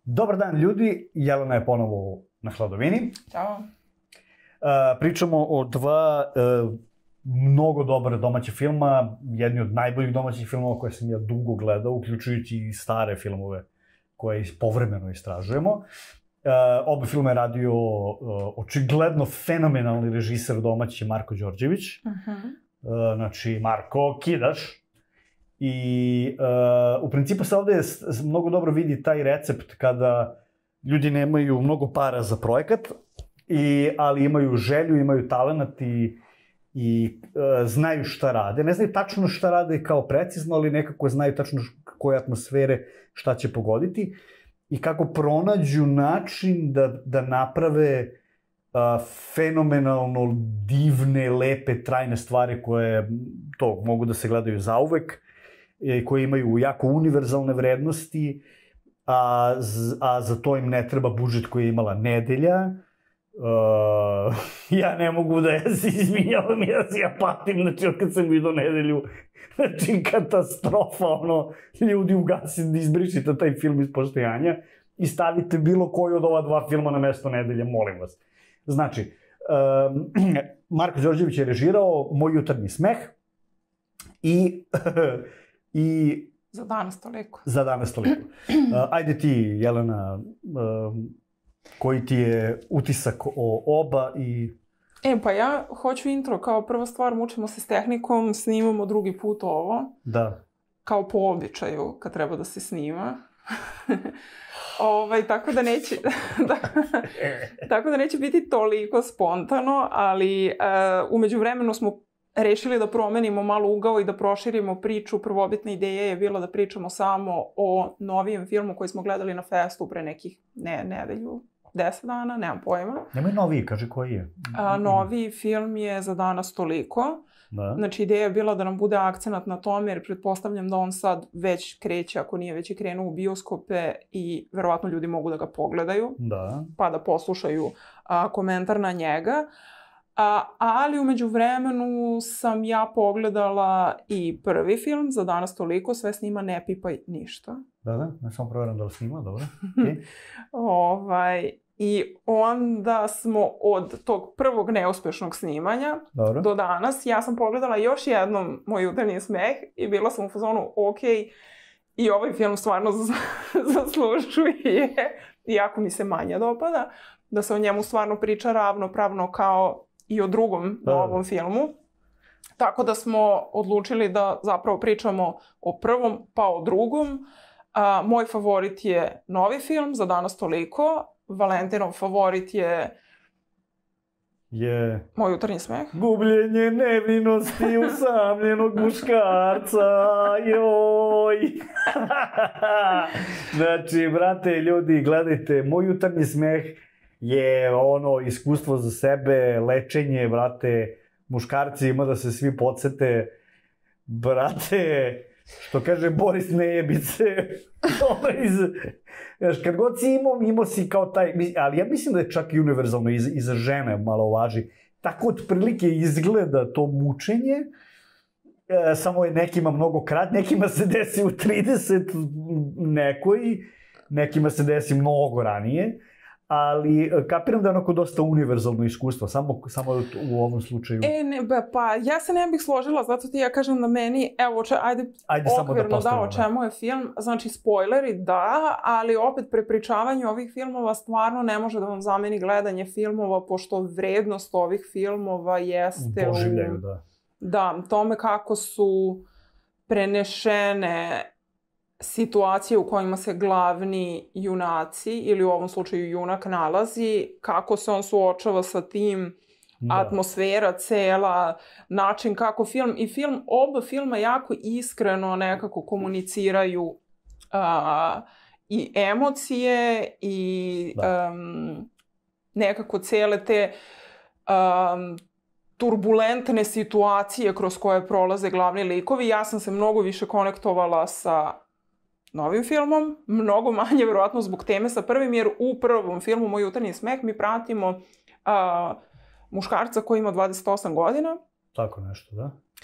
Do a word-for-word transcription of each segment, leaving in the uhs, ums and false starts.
Dobar dan ljudi, Jelena je ponovo na hladovini. Ćao. Uh, pričamo o dva uh, mnogo dobre domaće filma, jedni od najboljih domaćih filmova koje sam ja dugo gledao, uključujući i stare filmove koje povremeno istražujemo. Uh, oba filma je radio uh, očigledno fenomenalni režiser domaći Marko Đorđević. Uh-huh. Uh, znači, Marko Kidaš. I uh, u principu se ovde mnogo dobro vidi taj recept kada ljudi nemaju mnogo para za projekat, i, ali imaju želju, imaju talenat i, i uh, znaju šta rade. Ne znaju tačno šta rade kao precizno, ali nekako znaju tačno koje atmosfere šta će pogoditi i kako pronađu način da, da naprave uh, fenomenalno divne, lepe, trajne stvari koje to mogu da se gledaju zauvek, koje imaju jako univerzalne vrednosti, a, a za to im ne treba budžet koji je imala Nedelja. Uh, ja ne mogu da ja se izvinjavam, ja se ja patim, znači od kad sam vidio Nedelju, znači katastrofa, ono, ljudi ugasite, izbrišite taj film iz postojanja i stavite bilo koji od ova dva filma na mesto Nedelje, molim vas. Znači, um, Marko Đorđević je režirao Moj jutarnji smeh i I... Za danas toliko. Za danas toliko. Uh, ajde ti, Jelena, uh, koji ti je utisak o oba i... E, pa ja hoću intro. Kao prva stvar, mučimo se s tehnikom, snimamo drugi put ovo. Da. Kao po običaju, kad treba da se snima. ovaj, tako da neće... da, tako da neće biti toliko spontano, ali uh, umeđu vremenu smo rešili da promenimo malo ugao i da proširimo priču. Prvobitna ideja je bila da pričamo samo o novijem filmu koji smo gledali na festu pre nekih ne, nedelju, deset dana, nemam pojma. Nemoj noviji, kaži koji je. A, noviji film je Za danas toliko. Da. Znači, ideja je bila da nam bude akcenat na tome, jer pretpostavljam da on sad već kreće, ako nije već i krenuo u bioskope i verovatno ljudi mogu da ga pogledaju. Da. Pa da poslušaju a, komentar na njega. A, ali umeđu vremenu sam ja pogledala i prvi film, Za danas toliko, sve snima Ne pipaj ništa. Da, da, ne samo proveram da li snima, dobro. Okay. ovaj, I onda smo od tog prvog neuspešnog snimanja dobro. Do danas, ja sam pogledala još jednom Moj jutarnji smeh i bila sam u fazonu, ok, i ovaj film stvarno zaslužuje, iako mi se manje dopada, da se o njemu stvarno priča ravnopravno kao i o drugom da. novom filmu. Tako da smo odlučili da zapravo pričamo o prvom pa o drugom. A, moj favorit je novi film, Za danas toliko. Valentinov favorit je... je... Moj jutarnji smeh. Gubljenje nevinosti usamljenog muškarca, joj! Znači, brate, ljudi, gledajte, Moj jutarnji smeh je ono iskustvo za sebe, lečenje, brate, muškarci ima da se svi podsete, brate, što kaže Boris Nejebice, iz, znaš, kad god si imao, imao si kao taj, ali ja mislim da je čak i univerzalno i za, i za žene malo važi, tako otprilike izgleda to mučenje, e, samo je nekima mnogo krat, nekima se desi u trideset nekoj, nekima se desi mnogo ranije, ali kapiram da je onako dosta univerzalno iskustvo, samo, samo u ovom slučaju. E, ne, pa ja se ne bih složila, zato ti ja kažem da meni, evo, če, ajde, ajde okvirno da da o čemu je film, znači spoileri da, ali opet prepričavanje ovih filmova stvarno ne može da vam zameni gledanje filmova, pošto vrednost ovih filmova jeste doživljaju, u... da. Da, tome kako su prenešene situacije u kojima se glavni junaci, ili u ovom slučaju junak, nalazi, kako se on suočava sa tim, da. Atmosfera cela, način kako film, i film, oba filma jako iskreno nekako komuniciraju a, i emocije i da. um, nekako cele te um, turbulentne situacije kroz koje prolaze glavni likovi. Ja sam se mnogo više konektovala sa novim filmom, mnogo manje verovatno zbog teme sa prvim, jer u prvom filmu Moj jutarnji smeh mi pratimo uh, muškarca koji ima dvadeset osam godina. Tako nešto, da.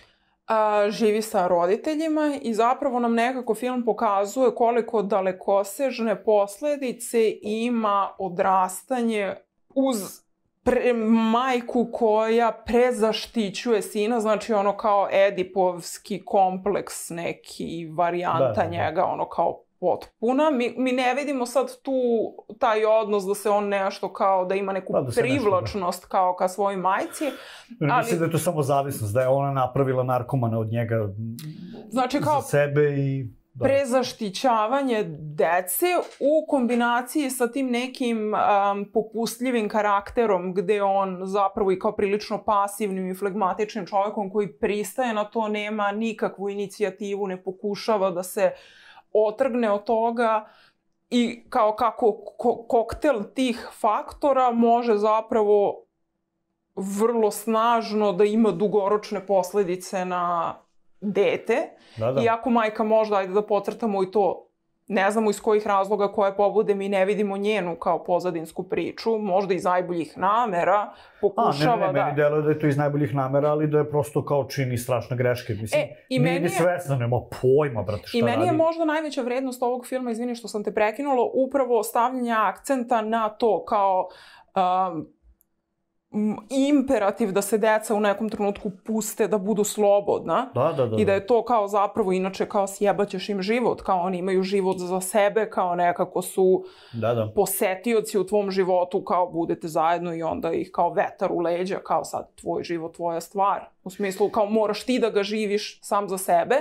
a, živi sa roditeljima i zapravo nam nekako film pokazuje koliko dalekosežne posledice ima odrastanje uz pre, majku koja prezaštićuje sina, znači ono kao edipovski kompleks, neki varijanta da, da, da. njega, ono kao potpuna. Mi, mi ne vidimo sad tu taj odnos da se on nešto kao, da ima neku da, da privlačnost nešto, da. kao ka svojoj majci. Ali... Mislim da je to samo zavisnost, da je ona napravila narkomana od njega znači, kao za sebe i... Da. Prezaštićavanje dece u kombinaciji sa tim nekim um, popustljivim karakterom gde on zapravo i kao prilično pasivnim i flegmatičnim čovjekom koji pristaje na to, nema nikakvu inicijativu, ne pokušava da se otrgne od toga i kao kako ko- koktel tih faktora može zapravo vrlo snažno da ima dugoročne posledice na dete. Da, da. Iako majka možda, ajde da pocrtamo i to, ne znamo iz kojih razloga koje pobude, mi ne vidimo njenu kao pozadinsku priču, možda iz najboljih namera, pokušava A, ne, ne, ne, da... meni deluje da je to iz najboljih namera, ali da je prosto kao čini strašne greške. Mislim, e, i meni nije svesna, nema pojma, brate, šta radi. I meni radi. je možda najveća vrednost ovog filma, izvini što sam te prekinula, upravo stavljanje akcenta na to kao... Um, imperativ da se deca u nekom trenutku puste da budu slobodna da, da, da, i da je to kao zapravo inače kao sjebaćeš im život, kao oni imaju život za sebe, kao nekako su da, da. posetioci u tvom životu, kao budete zajedno i onda ih kao vetar u leđa, kao sad tvoj život, tvoja stvar. U smislu kao moraš ti da ga živiš sam za sebe.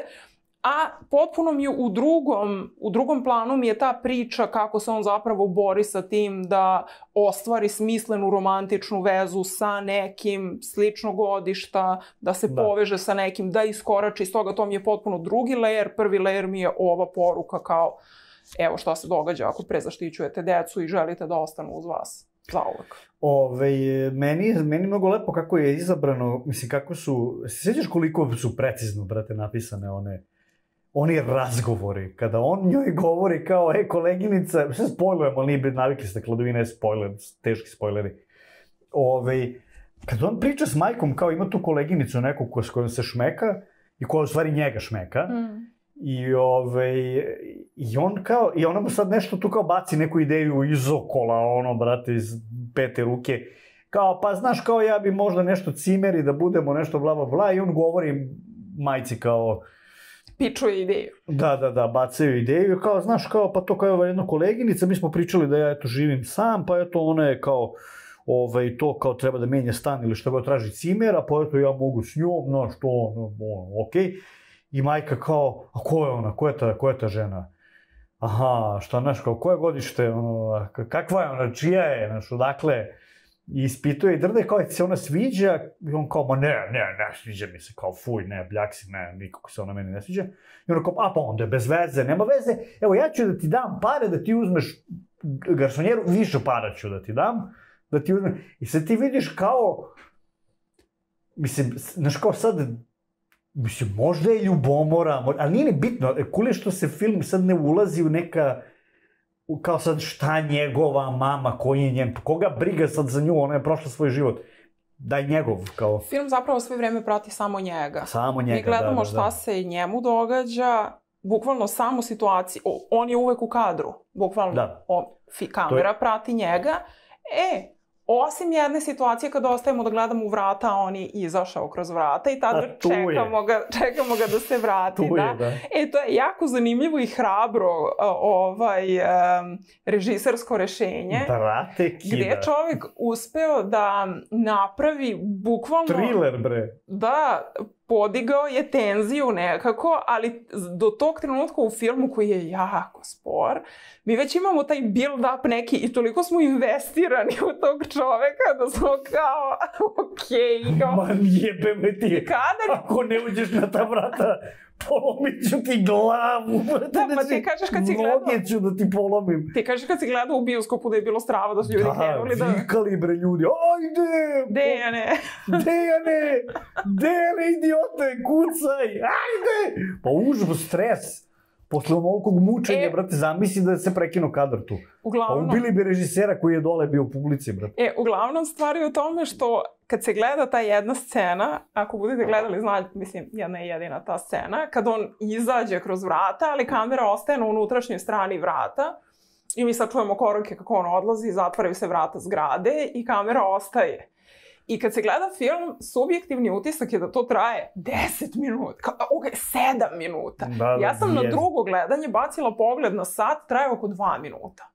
A potpuno mi je u drugom, u drugom planu mi je ta priča kako se on zapravo bori sa tim da ostvari smislenu romantičnu vezu sa nekim sličnog godišta, da se da. poveže sa nekim, da iskorači iz toga. To mi je potpuno drugi layer. Prvi layer mi je ova poruka kao evo šta se događa ako prezaštićujete decu i želite da ostanu uz vas zauvek. Ove, meni, meni mnogo lepo kako je izabrano, mislim kako su, se sjećaš koliko su precizno, brate, napisane one oni razgovori, kada on njoj govori kao, e, koleginica, sve spojlujemo, ali nije navikli ste, Kladovina je spojler, teški spojleri. Ove, kada on priča s majkom, kao ima tu koleginicu neku s kojom se šmeka, i koja u stvari njega šmeka, mm. i, ove, i on kao, i ona mu sad nešto tu kao baci neku ideju iz okola, ono, brate, iz pete ruke, kao, pa znaš, kao ja bi možda nešto cimeri, da budemo nešto bla bla bla, i on govori majci kao, pičuje ideju. Da, da, da, bacaju ideju. Kao, znaš, kao, pa to kao jedna koleginica, mi smo pričali da ja, eto, živim sam, pa eto, ona je kao, ovaj, to kao treba da menja stan ili što god traži cimera, pa eto, ja mogu s njom, znaš, to, ono, ono, okej. Okay. I majka kao, a ko je ona, ko je ta, ko je ta žena? Aha, šta, znaš, kao, koje godište, ono, kakva je ona, čija je, znaš, odakle? I ispituje i drde kao, se ona sviđa, i on kao, ma ne, ne, ne, sviđa mi se, kao, fuj, ne, bljaksi, ne, nikako se ona meni ne sviđa. I ona kao, a pa onda je bez veze, nema veze, evo ja ću da ti dam pare, da ti uzmeš garsonjeru, više para ću da ti dam, da ti uzmeš, i sad ti vidiš kao, mislim, znaš kao sad, mislim, možda je ljubomora, ali nije ni bitno, kule što se film sad ne ulazi u neka, kao sad šta njegova mama, koji je njen, koga briga sad za nju, ona je prošla svoj život, daj njegov, kao... Film zapravo sve vreme prati samo njega. Samo njega, Mi gledamo da, da, šta da. se njemu događa, bukvalno samo situaciju, on je uvek u kadru, bukvalno, da. on, kamera je... prati njega, e, osim jedne situacije kada ostajemo da gledamo u vrata, a on je izašao kroz vrata i tada čekamo ga, čekamo ga da se vrati. Tu da? Je, da. E, to je jako zanimljivo i hrabro ovaj, um, režisersko rešenje. Brate, kida. Gde je čovjek uspeo da napravi bukvalno... Thriller, bre. Da, podigao je tenziju nekako, ali do tog trenutka u filmu koji je jako spor, mi već imamo taj build-up neki i toliko smo investirani u tog čoveka da smo kao, okej. Okay, Man jebe me ti, kada... ako ne uđeš na ta vrata, polomit ću ti glavu. Da, pa ti kažeš kad si gledao... Noge ću da ti polomim. Ti kažeš kad si gledao u bioskopu da je bilo strava, da su ljudi krenuli da... Da, vikali bre ljudi, ajde! Dejane! Dejane! Dejane, idiote, kucaj! Ajde! Pa užbo, stres. Posle onolikog mučenja, E. brate, zamisli da se prekino kadar tu. Uglavnom... Pa ubili bi režisera koji je dole bio u publici, brate. E, uglavnom stvar je u tome što kad se gleda ta jedna scena, ako budete gledali, znači, mislim, jedna je jedina ta scena, kad on izađe kroz vrata, ali kamera ostaje na unutrašnjoj strani vrata i mi sad čujemo korake kako on odlazi, zatvaraju se vrata zgrade i kamera ostaje. I kad se gleda film, subjektivni utisak je da to traje deset minuta, kao, ok, sedam minuta. Da, da, ja sam jest. na drugo gledanje bacila pogled na sat, traje oko dva minuta.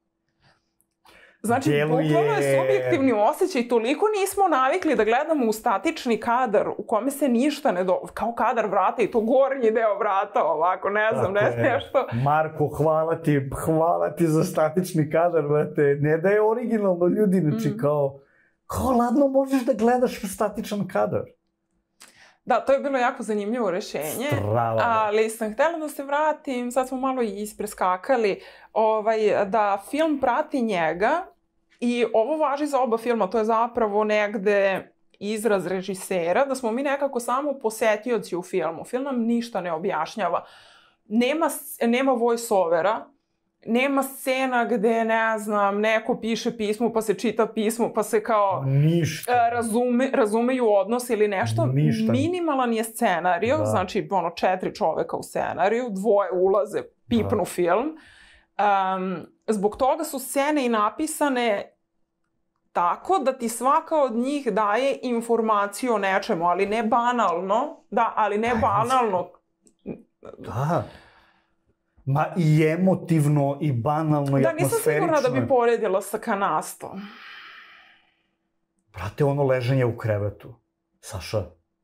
Znači, Djeluje... bukvalno je subjektivni osjećaj, toliko nismo navikli da gledamo u statični kadar u kome se ništa ne do... kao kadar vrata i to gornji deo vrata ovako, ne znam, ne znam nešto. Marko, hvala ti, hvala ti za statični kadar, brate. Ne da je originalno ljudi, znači mm. kao, kao ladno možeš da gledaš statičan kadar. Da, to je bilo jako zanimljivo rešenje, Strava. Ali sam htjela da se vratim, sad smo malo i ispreskakali, ovaj, da film prati njega i ovo važi za oba filma, to je zapravo negde izraz režisera, da smo mi nekako samo posetioci u filmu. Film nam ništa ne objašnjava. Nema, nema voice-overa, nema scena gde, ne znam, neko piše pismo, pa se čita pismo, pa se kao Ništa. Razume, razumeju odnos ili nešto. Ništa. Minimalan je scenariju, da. Znači ono četiri čoveka u scenariju, dvoje ulaze, pipnu da. Film. Um, zbog toga su scene i napisane tako da ti svaka od njih daje informaciju o nečemu, ali ne banalno, da, ali ne banalno. Da. Ma i emotivno, i banalno, i da, atmosferično. nisam sigurna da bi poredila sa Kanastom. Brate, ono leženje u krevetu. Saša.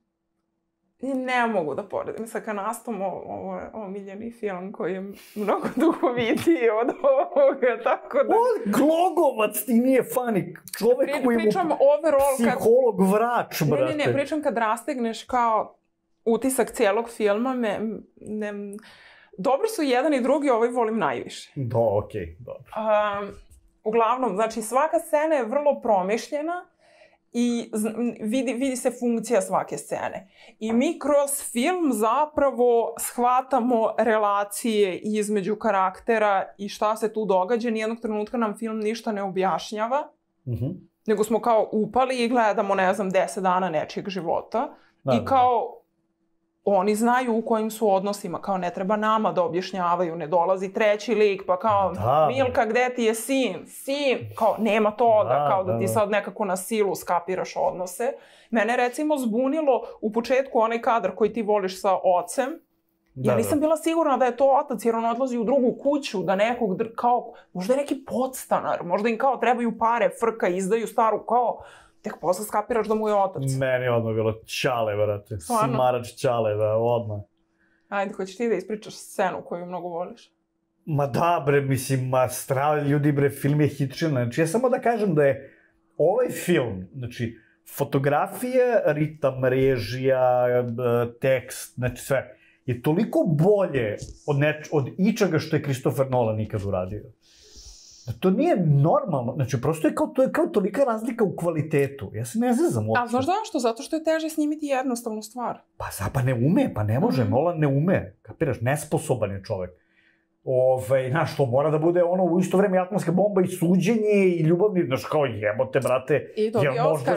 Ne mogu da poredim sa Kanastom, ovo je omiljeni film koji je mnogo duhovitiji od ovoga, tako da... O, Glogovac ti nije funny. Čovek Pri, koji mu pričam overall psiholog kad... vrač, brate. Ne, ne, ne, pričam kad rastegneš kao utisak cijelog filma, me, ne... Dobri su jedan i drugi, ovaj volim najviše. Da, okej, okay, dobro. Um, uglavnom, znači svaka scena je vrlo promišljena i vidi, vidi se funkcija svake scene. I mi kroz film zapravo shvatamo relacije između karaktera i šta se tu događa. Nijednog trenutka nam film ništa ne objašnjava, uh-huh. nego smo kao upali i gledamo, ne znam, deset dana nečijeg života. Da, I kao... Oni znaju u kojim su odnosima, kao ne treba nama da objašnjavaju, ne dolazi treći lik, pa kao da, Milka, gde ti je sin? Sin! Kao, nema toga, da, kao da, da ti sad nekako na silu skapiraš odnose. Mene recimo zbunilo u početku onaj kadar koji ti voliš sa ocem. Da, ja nisam da. bila sigurna da je to otac, jer on odlazi u drugu kuću, da nekog, kao, možda je neki podstanar, možda im kao trebaju pare, frka, izdaju staru, kao... Tek posle skapiraš da mu je otac. Meni je odmah bilo Ćale, vrate. Smarač Ćale, da, odmah. Ajde, hoćeš ti da ispričaš scenu koju mnogo voliš? Ma da, bre, mislim, ma strali ljudi, bre, film je hitčina. Znači, ja samo da kažem da je ovaj film, znači, fotografije, ritam, režija, tekst, znači sve, je toliko bolje od, neč, od ičega što je Christopher Nolan nikad uradio. Da to nije normalno, znači prosto je kao, to je kao tolika razlika u kvalitetu. Ja se ne zezam uopšte. A znaš zašto? Zato što je teže snimiti jednostavnu stvar. Pa za, pa ne ume, pa ne može, mm. Nolan ne ume. Kapiraš, nesposoban je čovek. Ove, znaš, to mora da bude ono u isto vreme atmosfera bomba i suđenje i ljubavni, znaš, kao jebote, brate. I dobije Oscara.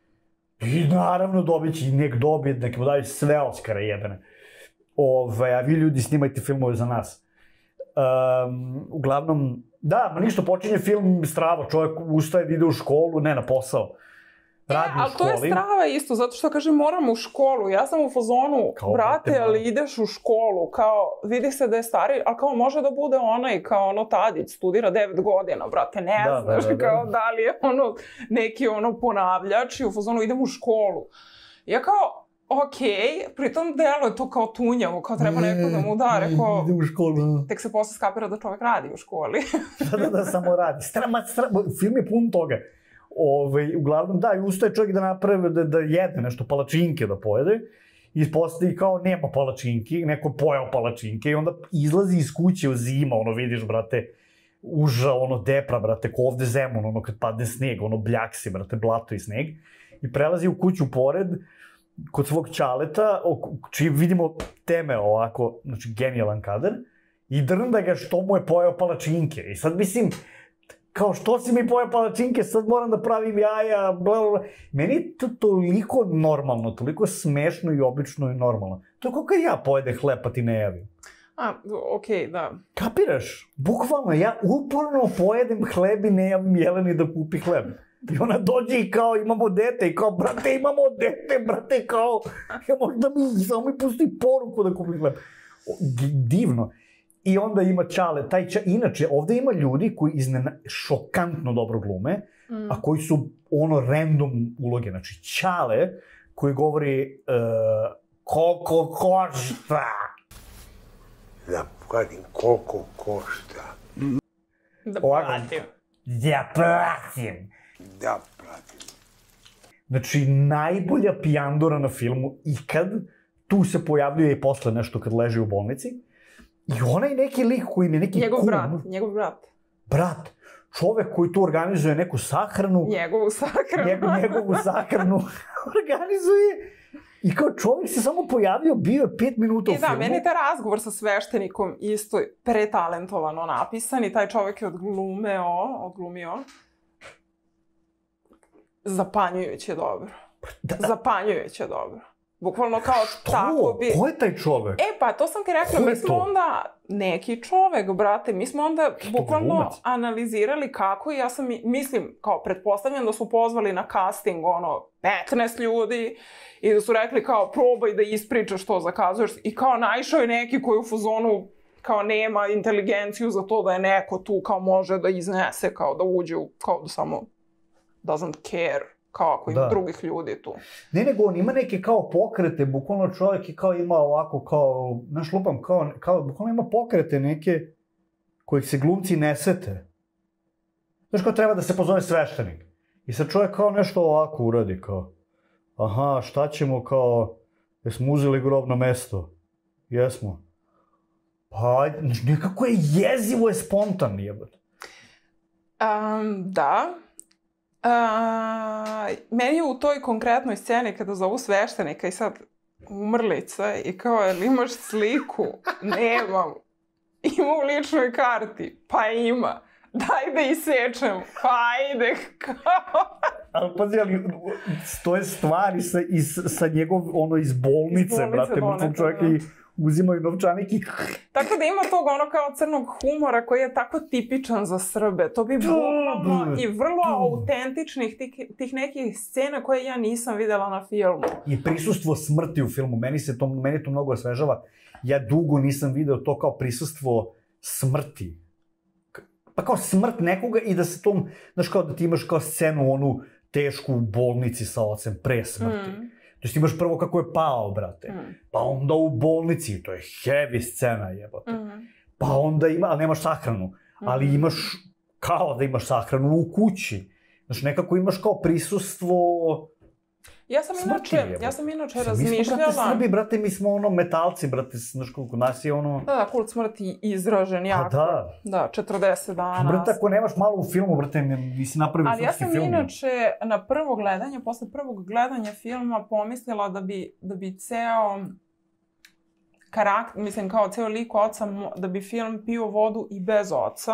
I naravno dobit će, i nek dobije, nek mu daju sve Oscara jebene. Ove, a vi ljudi snimajte filmove za nas. Um, uglavnom, da, ma ništa, počinje film strava, čovjek ustaje da ide u školu, ne na posao. Radi e, ali to je strava isto, zato što kažem moram u školu, ja sam u fazonu, kao, brate, brate, ali ideš u školu, kao, vidi se da je stari, ali kao može da bude onaj, kao ono Tadić, studira devet godina, brate, ne da, znaš, da, da, kao da. da li je ono neki ono ponavljač i u fazonu idem u školu. Ja kao, okej, okay, pritom delo je to kao tunjavo, kao treba neko da mu da, rekao... Ide u školu. Tek se posle skapira da čovek radi u školi. da, da, da, samo radi. Strama, strama, film je pun toga. Ove, uglavnom, da, i ustaje čovjek da napravi, da, da jede nešto, palačinke da pojede. I ispostavi kao, nema palačinki, neko pojao palačinke i onda izlazi iz kuće u zima, ono, vidiš, brate, uža, ono, depra, brate, ko ovde Zemun, ono, kad padne sneg, ono, bljaksi, brate, blato i sneg. I prelazi u kuću pored, kod svog ćaleta, čiji vidimo teme ovako, znači genijalan kadar, I drnda ga što mu je pojeo palačinke. I sad mislim, kao što si mi pojeo palačinke, sad moram da pravim jaja, bla, bla, bla. Meni je to toliko normalno, toliko smešno i obično i normalno. To je kao kad ja pojede hleb pa ti ne javim. A, okej, okay, da. Kapiraš? Bukvalno, ja uporno pojedem hleb i ne javim Jeleni da kupi hleb. I ona dođe i kao, imamo dete, i kao, brate, imamo dete, brate, kao, ja možda mi, samo mi pusti poruku da kupim hleb. Divno. I onda ima Ćale, taj Ćale, inače, ovde ima ljudi koji iznena, šokantno dobro glume, mm. a koji su, ono, random uloge. Znači, Ćale, koji govori, uh, koliko košta? Da platim koliko košta. Da platim. Ja platim. Da platim. Znači, najbolja pijandora na filmu ikad, tu se pojavljuje i posle nešto kad leži u bolnici. I onaj neki lik koji mi je neki njegov kum. Brat, njegov brat. Brat. Čovek koji tu organizuje neku sahranu. Njegovu sahranu. Njego, njegovu sahranu organizuje. I kao čovjek se samo pojavio, bio je pet minuta u I filmu. da, meni je taj razgovor sa sveštenikom isto pretalentovano napisan i taj čovjek je odglumeo, odglumio. Zapanjujuće dobro. Da, da. Zapanjujuće dobro. Bukvalno kao Što? tako bi... Ko je taj čovek? E, pa to sam ti rekla, mi smo onda neki čovek, brate, mi smo onda bukvalno glumac? analizirali kako i ja sam, mislim, kao pretpostavljam da su pozvali na casting, ono, petnaest ljudi i da su rekli kao probaj da ispričaš što zakazuješ i kao naišao je neki koji u fazonu kao nema inteligenciju za to da je neko tu kao može da iznese, kao da uđe u, kao da samo doesn't care. Kao ako ima da. drugih ljudi tu. Ne, nego on ima neke kao pokrete, bukvalno čovjek je kao ima ovako kao, znaš lupam, kao, kao, bukvalno ima pokrete neke kojih se glumci ne sete. Znaš kao treba da se pozove sveštenik. I sad čovjek kao nešto ovako uradi, kao, aha, šta ćemo kao, jesmo uzeli grobno mesto? Jesmo. Pa, nekako je jezivo je spontan, jebate. Um, da. Uh, meni je u toj konkretnoj sceni kada zovu sveštenika i sad umrlica i kao, jel imaš sliku? Nemam. Ima u ličnoj karti. Pa ima. Daj da isečem. Pa ajde. Kao... Ali pazi, ali stoje stvari sa, iz, sa njegov, ono, iz bolnice, iz bolnice brate. Mrtvom čovjeka i uzimaju novčanik i... Tako da ima tog ono kao crnog humora koji je tako tipičan za Srbe. To bi bukvalno i vrlo autentičnih tih, tih nekih scena koje ja nisam videla na filmu. I prisustvo smrti u filmu. Meni se to, meni to mnogo osvežava. Ja dugo nisam video to kao prisustvo smrti. Pa kao smrt nekoga i da se tom, znaš kao da ti imaš kao scenu onu tešku u bolnici sa ocem pre smrti. Mm. To jest imaš prvo kako je pao, brate. Mm. Pa onda u bolnici, to je heavy scena, jebote. Mm. Pa onda ima, ali nemaš sahranu. Mm. Ali imaš, kao da imaš sahranu u kući. Znaš, nekako imaš kao prisustvo... Ja sam smrti, inače, ja sam inače sam, razmišljala... Mi smo, brate, Srbi, brate, mi smo ono metalci, brate, znaš koliko nas je ono... Da, da, kult smrti izražen jako. Pa da. Da, četrdeset dana. Brate, ako nemaš malo u filmu, brate, mi si napravio srpski film. Ali ja sam inače na prvo gledanje, posle prvog gledanja filma pomislila da bi, da bi ceo karakter, mislim kao ceo lik oca, da bi film pio vodu i bez oca.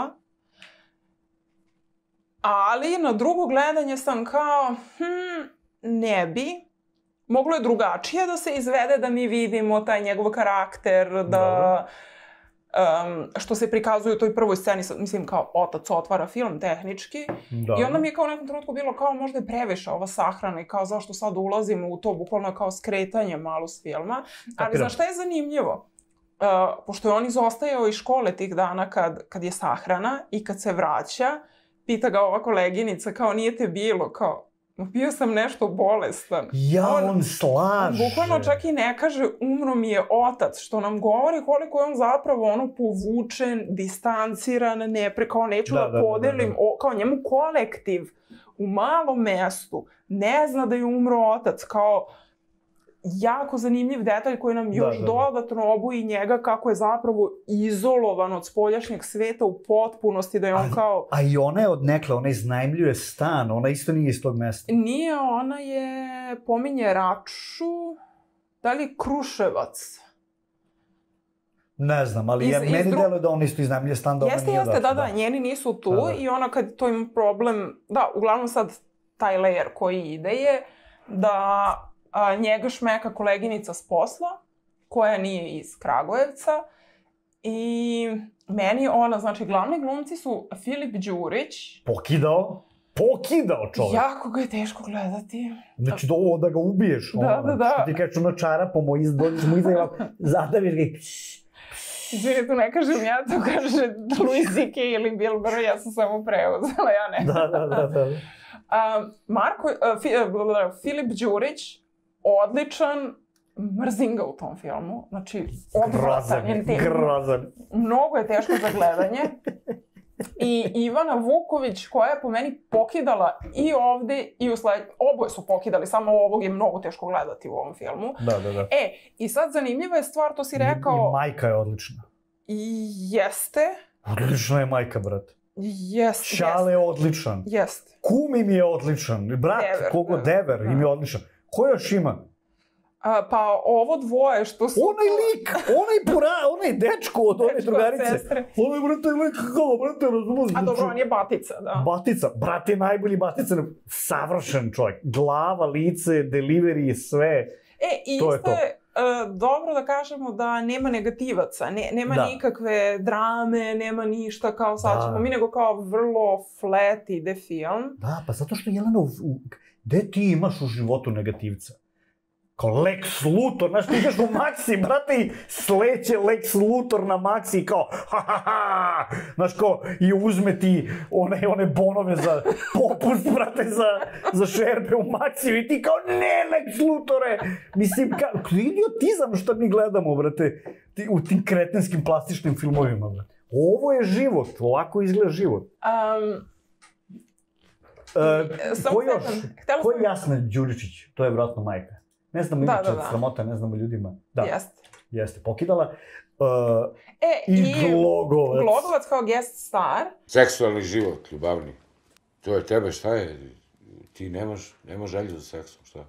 Ali na drugo gledanje sam kao, hm, ne bi. Moglo je drugačije da se izvede, da mi vidimo taj njegov karakter, da... Um, što se prikazuje u toj prvoj sceni, mislim kao otac otvara film tehnički. Da. I onda mi je kao u nekom trenutku bilo kao možda je previše ova sahrana i kao zašto sad ulazimo u to, bukvalno kao skretanje malo s filma. Ali znaš šta je zanimljivo? Uh, pošto je on izostajao iz škole tih dana kad, kad je sahrana i kad se vraća, pita ga ova koleginica kao nije te bilo, kao bio sam nešto bolestan. Ja, on, on slaže. Bukvalno čak i ne kaže umro mi je otac, što nam govori koliko je on zapravo ono povučen, distanciran, nepre, kao neću da, da, da podelim, da, da, da. O, kao njemu kolektiv u malom mestu ne zna da je umro otac, kao jako zanimljiv detalj koji nam još da, da, da. dodatno obuji njega kako je zapravo izolovan od spoljašnjeg sveta u potpunosti, da je on a, kao... A i ona je odnekla, ona iznajmljuje stan, ona isto nije iz tog mesta. Nije, ona je, pominje Raču, da li Kruševac? Ne znam, ali Iz- ja, iz meni dru- deluje da on isto iznajmlje stan, da ona Jeste, nije jeste, odatle, da, da, njeni nisu tu Da, da. i ona kad to ima problem, da, uglavnom sad taj layer koji ide je da a, njega šmeka koleginica s posla, koja nije iz Kragujevca i meni ona, znači glavni glumci su Filip Đurić. Pokidao, pokidao čovek. Jako ga je teško gledati. Znači, da ovo da ga ubiješ. Da, ono, da, da. Što ti kažeš, ono čarapom, o iz, dođeš mu iza i ovako, zadaviš ga i pš. Izvini, tu ne kažem ja, to kaže Louis C K ili Bill Burr, ja sam samo preuzela, ja ne. Da, da, da, da. A, Marko, a, Fi, a, Filip Đurić, odličan, mrzim ga u tom filmu, znači odvratan je, te- grozan. mnogo je teško za gledanje. I Ivana Vuković, koja je po meni pokidala i ovde i u sled... Oboje su pokidali, samo ovog je mnogo teško gledati u ovom filmu. Da, da, da. E, i sad zanimljiva je stvar, to si I, rekao... I majka je odlična. I jeste, Odlična je majka, brat. jeste, Šale je odličan. jeste. Kum im je odličan. Brat, Dever, kogo da. Dever im je odličan. Ko još ima? A, pa ovo dvoje što su... Onaj lik, onaj pura, onaj dečko od one Dečko od drugarice. sestre. Onaj, brate, lik, kao, brate, razumeš? A dobro, on je Batica, da. Batica, brate, najbolji Batica, savršen čovjek. Glava, lice, delivery, sve. E, i To je isto je uh, dobro da kažemo da nema negativaca, ne, nema Da. nikakve drame, nema ništa kao sad Da. ćemo mi, nego kao vrlo flat ide film. Da, pa zato što, Jelena, u, u, gde ti imaš u životu negativca? Kao Lex Luthor, znaš, ti ideš u Maxi, brate, i sleće Lex Luthor na Maxi i kao, ha, ha, ha, znaš, kao, i uzme ti one, one bonove za popust, brate, za, za šerpe u Maxi i ti kao, ne, Lex Luthore, mislim, kao, idiotizam što mi gledamo, brate, ti, u tim kretenskim plastičnim filmovima, brate. Ovo je život, ovako izgleda život. Um, Uh, samo ko još? sekund, htela Ko je sam- Jasna Đuričić? To je vratno majka. Ne znamo Da, inače, da, da. sramota, ne znamo ljudima. Da, Jeste. jeste, pokidala. Uh, E, I, i, Glogovac. Glogovac kao guest star. Seksualni život, ljubavni. To je tebe, šta je? Ti nemaš, nemaš želju za seksom, šta?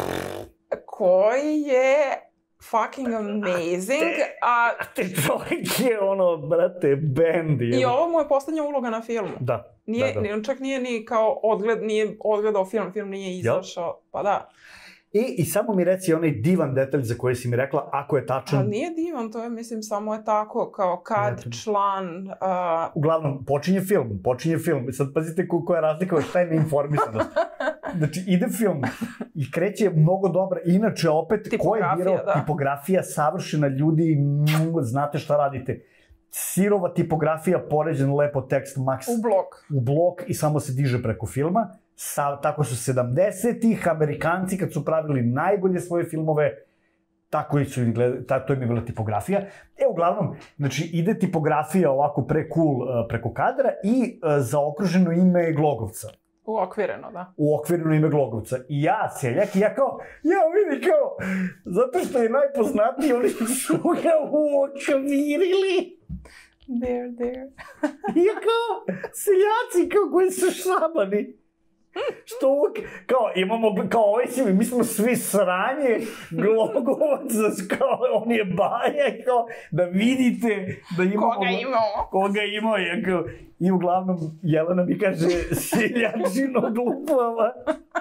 Koji je fucking amazing, a Te čovjek je ono, brate, band. i ovo mu je poslednja uloga na filmu. Da, Nije, da, da. ni- čak nije ni kao odgled, nije odgledao film, film nije izašao, pa da. I, I samo mi reci onaj divan detalj za koji si mi rekla, ako je tačan. Ali nije divan, to je, mislim, samo je tako, kao kad Eto. član... Uh, Uglavnom, počinje film, počinje film. I sad pazite ko, koja je razlika, šta je neinformisanost. Znači, ide film i kreće mnogo dobra. Inače, opet, ko je Tipografija, birao da. tipografija, savršena, ljudi, mm, znate šta radite. Sirova tipografija, poređen lepo tekst, maks u blok. u blok i samo se diže preko filma. Sa, tako su sedamdesetih Amerikanci, kad su pravili najbolje svoje filmove, tako su i gleda, ta, to im je bila tipografija. E, uglavnom, znači, ide tipografija ovako pre cool uh, preko kadra i uh, zaokruženo ime Glogovca. Uokvireno, da. Uokvireno ime Glogovca. I ja, seljak, i ja kao, ja vidi kao, zato što je najpoznatiji, oni su ga uokvirili. There, there. I ja kao, seljaci kao koji su šabani. Što uvijek, kao, imamo, kao ovaj si mi, mi smo svi sranje, Glogovac, kao, on je baja, i kao, da vidite da imamo... Koga imamo? Koga imamo, ja kao, i uglavnom, Jelena mi kaže, seljačino glupava.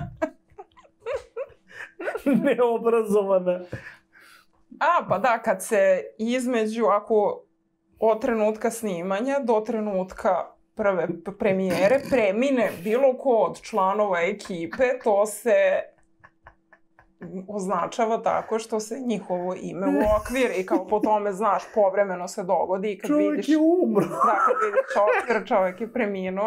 Neobrazovana. A, pa da, kad se između, ako od trenutka snimanja do trenutka prve p- premijere premine bilo ko od članova ekipe, to se označava tako što se njihovo ime uokviri i kao po tome, znaš, povremeno se dogodi i kad Čovjek vidiš... je umro. Da, kad vidiš okvir, čovjek je preminuo.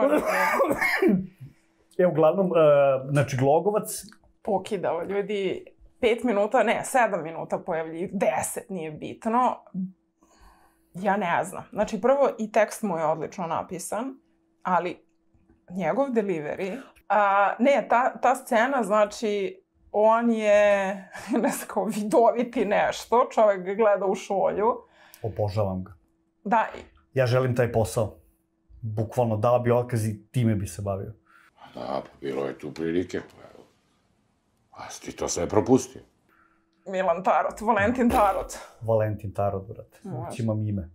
E, uglavnom, uh, znači, Glogovac, Pokidao ljudi pet minuta, ne, sedam minuta pojavlji, deset, nije bitno. Ja ne znam. Znači, prvo, i tekst mu je odlično napisan, ali njegov delivery... A, ne, ta, ta scena, znači, on je, ne znam, kao vidoviti nešto, čovjek ga gleda u šolju. obožavam ga. Da, Ja želim taj posao. Bukvalno, dao bi otkaz i time bi se bavio. Da, pa bilo je tu prilike. Pa, evo. A si ti to sve propustio. Milan Tarot, Valentin Tarot. Valentin Tarot, brate. Može. Znači imam ime.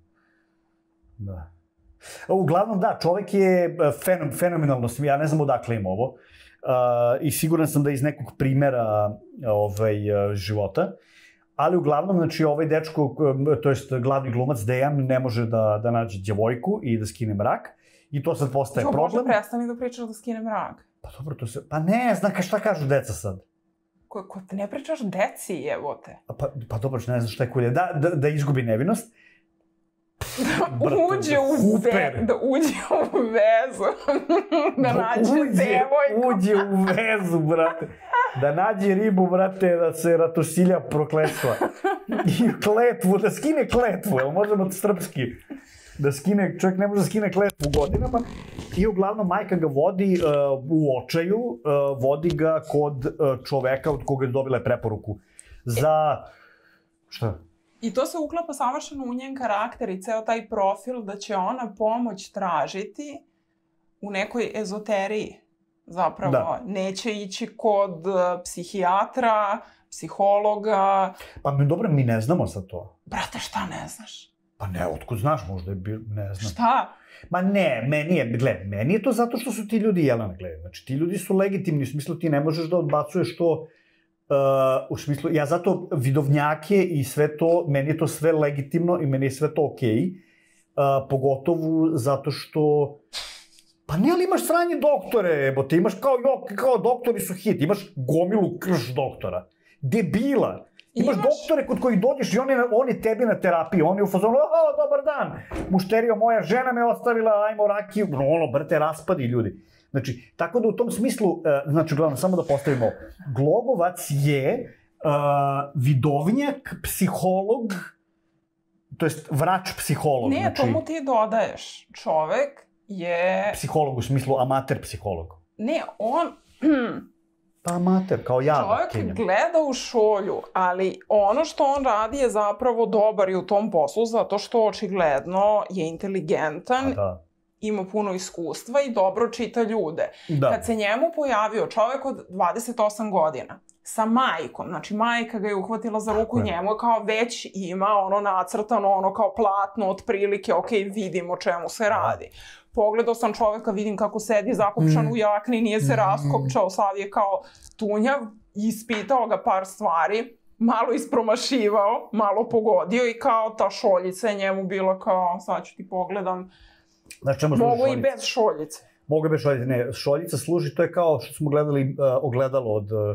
Da. Uglavnom, da, čovek je fenom, fenomenalno, ja ne znam odakle im ovo. Uh, I siguran sam da iz nekog primera ovaj, života. Ali uglavnom, znači, ovaj dečko, to jest glavni glumac Dejan, ne može da, da nađe djevojku i da skine mrak. I to sad postaje Jo, problem. Bože, prestani da pričaš da skine mrak. Pa dobro, to se... Pa ne, znam ka šta kažu deca sad. Ko, ko te ne pričaš deci, jevote. Pa, pa dobro, ne znam šta je kulje. Da, da, da izgubi nevinost. Da uđe u ve, da uđe u vezu. Da nađe devojku. Uđe u vezu, brate. Da nađe ribu, brate, da se ratosilja prokletstva. I kletvu, da skine kletvu, jel možemo srpski? Da skine, čovjek ne može da skine kletvu godinama. I uglavnom majka ga vodi uh, u očaju, uh, vodi ga kod uh, čoveka od koga je dobila preporuku. Za... Šta? I to se uklapa savršeno u njen karakter i ceo taj profil da će ona pomoć tražiti u nekoj ezoteriji. Zapravo, da. Neće ići kod psihijatra, psihologa. Pa dobro, mi ne znamo sad to. Brate, šta ne znaš? Pa ne, otkud znaš, možda je bio, ne znam. Šta? Ma ne, meni je, gled, meni je to zato što su ti ljudi, Jelena, gled, znači ti ljudi su legitimni, u smislu ti ne možeš da odbacuješ to, uh, u smislu, ja zato vidovnjake i sve to, meni je to sve legitimno i meni je sve to okej, okay, uh, pogotovo zato što, pa ne, ali imaš sranje doktore, bo ti imaš kao, jo, kao doktori su hit, imaš gomilu krš doktora, debila. Imaš, imaš doktore kod kojih dođeš i on je, on je tebi na terapiji, on je u fazonu, o, dobar dan, mušterio, moja žena me ostavila, ajmo rakiju, no, ono, brate, raspadi ljudi. Znači, tako da u tom smislu, uh, znači, gledam, samo da postavimo, Glogovac je uh, vidovnjak, psiholog, to jest vrač psiholog. Ne, znači, tomu ti dodaješ. Čovek je... Psiholog u smislu amater psiholog. Ne, on... Pa amater, kao ja. Čovjek Kenjam. gleda u šolju, ali ono što on radi je zapravo dobar i u tom poslu, zato što očigledno je inteligentan, da. Ima puno iskustva i dobro čita ljude. Da. Kad se njemu pojavio čovjek od dvadeset osam godina, sa majkom, znači majka ga je uhvatila za ruku, njemu je kao već ima ono nacrtano, ono kao platno, otprilike, ok, vidim o čemu se radi. Pogledao sam čoveka, vidim kako sedi zakopčan mm. u jakni, nije se mm. raskopčao, sad je kao tunjav, ispitao ga par stvari, malo ispromašivao, malo pogodio i kao ta šoljica je njemu bila kao, sad ću ti pogledam, znači, čemu mogu i bez šoljice. Mogu i bez šoljice, ne, šoljica služi, to je kao što smo gledali uh, ogledalo od... Uh,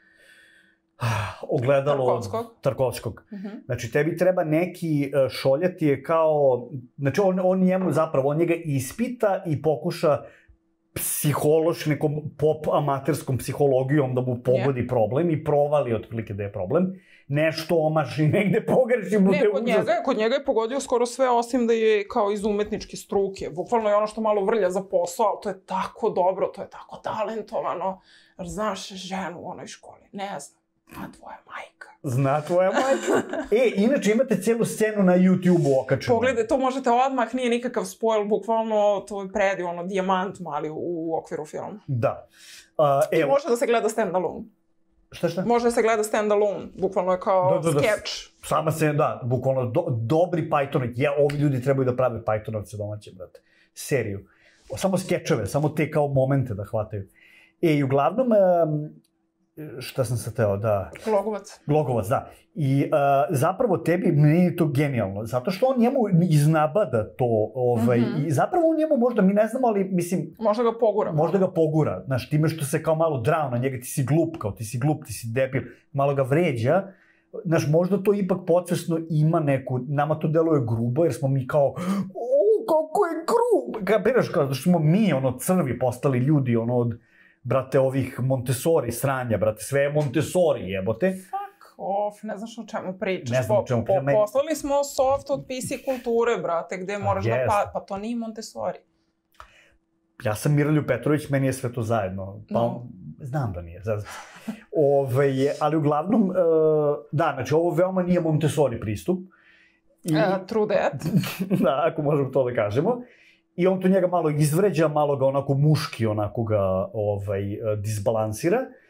ogledalo Tarkovskog. od Tarkovskog. Uh-huh. Znači, tebi treba neki uh, šoljati je kao... Znači, on, on njemu zapravo, on njega ispita i pokuša psihološki, nekom pop amaterskom psihologijom da mu pogodi yeah. problem i provali otprilike da je problem. Nešto omaši, negde pogreši, bude ne, kod njega, kod njega je pogodio skoro sve, osim da je kao iz umetničke struke. Bukvalno je ono što malo vrlja za posao, ali to je tako dobro, to je tako talentovano. Jer znaš ženu u onoj školi, ne znam, zna tvoja majka. Zna tvoja majka. E, inače imate celu scenu na YouTube-u okačenu. Pogledaj, to možete odmah, nije nikakav spoil, bukvalno to je predi, ono, dijamant mali u, u okviru filma. Da. Uh, I može da se gleda stand-alone. Šta, šta? Može da se gleda stand-alone, bukvalno je kao da, da, skeč. Da, sama se, da, bukvalno, do, dobri Pythonovi. Ja, ovi ljudi trebaju da prave Pythonovce domaće, brate. Seriju. Samo skečeve, samo te kao momente da hvataju. E, i uglavnom, šta sam sad teo, da... Glogovac. Glogovac, da. I uh, zapravo tebi, meni je to genijalno, zato što on njemu iznabada to, ovaj, mm-hmm. i zapravo on njemu možda, mi ne znamo, ali mislim... Možda ga pogura. Možda ga pogura, znaš, time što se kao malo drao na njega, ti si glup, kao ti si glup, ti si debil, malo ga vređa, znaš, možda to ipak podsvesno ima neku, nama to deluje grubo, jer smo mi kao, o, kako je grub, kapiraš, kao, da smo mi, ono, crvi postali ljudi, ono, od, brate, ovih Montessori sranja, brate, sve je Montessori, jebote. Off, ne znaš o čemu pričaš. Ne znam o čemu pričaš. Po, poslali smo soft od P C kulture, brate, gde moraš da pa... Pa to nije Montessori. Ja sam Mirolju Petrović, meni je sve to zajedno. Pa, no. Znam da nije. Ove, ali uglavnom, uh, da, znači ovo veoma nije Montessori pristup. I, uh, true that. Da, ako možemo to da kažemo. I on to njega malo izvređa, malo ga onako muški, onako ga ovaj, disbalansira.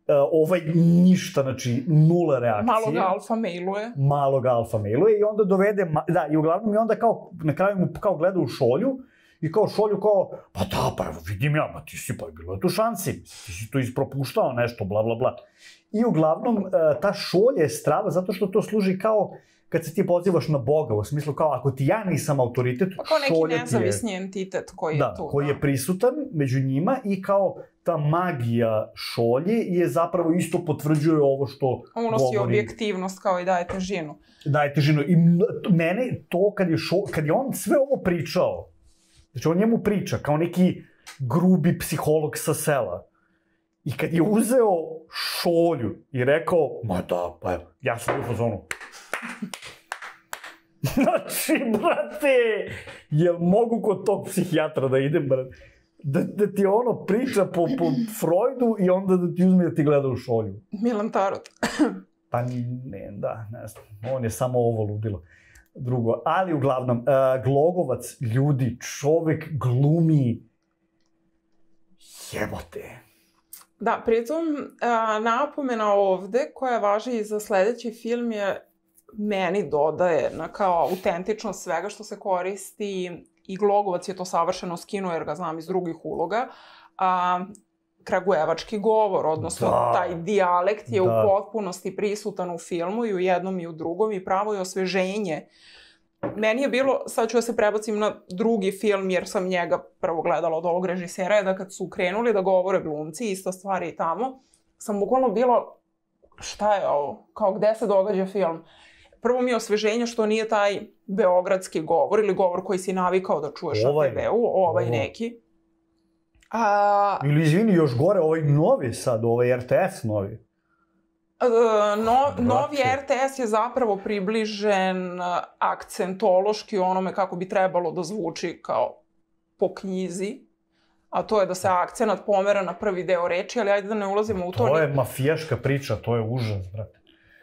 ovaj ništa, znači nula reakcije. Malo ga alfa mailuje. Malo ga alfa mailuje i onda dovede, da, i uglavnom i onda kao, na kraju mu kao gleda u Šolju i kao Šolju kao, pa da, pa evo vidim ja, ma ti si, pa je bilo je tu šansi, ti si tu ispropuštao nešto, bla, bla, bla. I uglavnom, ta Šolja je strava zato što to služi kao, kad se ti pozivaš na Boga, u smislu kao, ako ti ja nisam autoritet, pa kao neki Šolja ti je... nezavisni entitet koji je da, tu. koji je prisutan među njima i kao ta magija Šolje je zapravo isto potvrđuje ovo što unosi govori. objektivnost kao i daje težinu. Daje težinu. I mene to, kad je, šo, kad je on sve ovo pričao, znači on njemu priča kao neki grubi psiholog sa sela, i kad je uzeo Šolju i rekao, ma da, pa evo, ja sam u fazonu. Znači, brate, jel mogu kod tog psihijatra da idem, brate? Da, da ti ono priča po, po Freudu i onda da ti uzme da ti gleda u Šolju. Milan Tarot. Pa ne, da, ne znam. On je samo ovo ludilo. Drugo, ali uglavnom, uh, Glogovac, ljudi, čovek glumi jebote. Da, pritom uh, napomena ovde koja važi i za sledeći film je meni dodaje na kao autentičnost svega što se koristi i Glogovac je to savršeno skinuo jer ga znam iz drugih uloga. A, kragujevački govor, odnosno da. taj dijalekt je da. u potpunosti prisutan u filmu i u jednom i u drugom i pravo je osveženje. Meni je bilo, sad ću da se prebacim na drugi film jer sam njega prvo gledala od ovog režisera, je da kad su krenuli da govore glumci, ista stvar i tamo, sam bukvalno bilo, šta je ovo, kao gde se događa film? Prvo mi je osveženje što nije taj beogradski govor ili govor koji si navikao da čuješ ovaj, na te veu, ovaj ovo. Neki. A, ili izvini, još gore, ovaj novi sad, ovaj R T S novi. No, novi R T S je zapravo približen akcentološki onome kako bi trebalo da zvuči kao po knjizi, a to je da se akcenat pomera na prvi deo reči, ali ajde da ne ulazimo u to. To je mafijaška priča, to je užas, brate.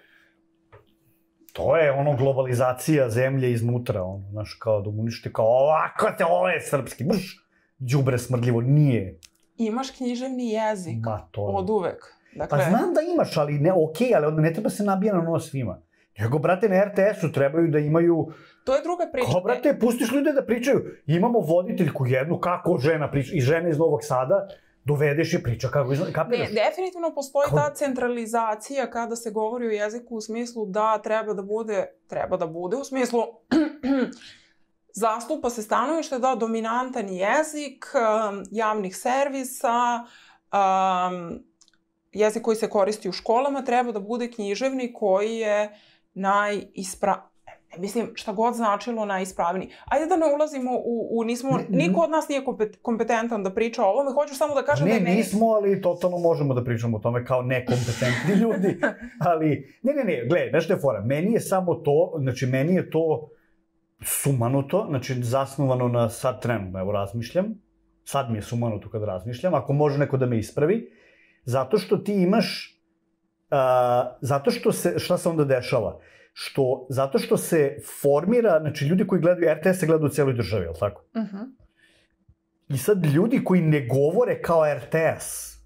To je ono globalizacija zemlje iznutra, ono, znaš, kao da uništi, kao ovako te, ovo je srpski, brš, đubre smrdljivo, nije. Imaš književni jezik, Ma, to je. Od uvek. Dakle... Pa znam da imaš, ali ne, okej, okay, ali onda ne treba se nabija na nos svima. Nego, brate, na R T S-u trebaju da imaju... To je druga priča. Kao, brate, pustiš ljude da pričaju. Imamo voditeljku jednu, kako žena priča, i žena iz Novog Sada, dovedeš je priča, kako iz... Kapiraš? Ne, definitivno postoji Ko... ta centralizacija kada se govori o jeziku u smislu da treba da bude, treba da bude, u smislu zastupa se stanovište da dominantan jezik um, javnih servisa, um, jezik koji se koristi u školama treba da bude književni koji je najispra... Mislim, šta god značilo najispravniji. Ajde da ne ulazimo u... u nismo, ne, niko od nas nije kompetentan da priča o ovome. Hoću samo da kažem ne, da je meni... Ne, nismo, ali totalno možemo da pričamo o tome kao nekompetentni ljudi. Ali, ne, ne, ne, gledaj, nešto je fora. Meni je samo to, znači, meni je to sumanuto, znači, zasnovano na sad trenutno, evo, razmišljam. Sad mi je sumanuto kad razmišljam. Ako može neko da me ispravi. Zato što ti imaš... Uh, zato što se... Šta se onda dešava? Što, zato što se formira, znači ljudi koji gledaju R T S se gledaju u cijeloj državi, je li tako? Uh-huh. I sad ljudi koji ne govore kao R T S,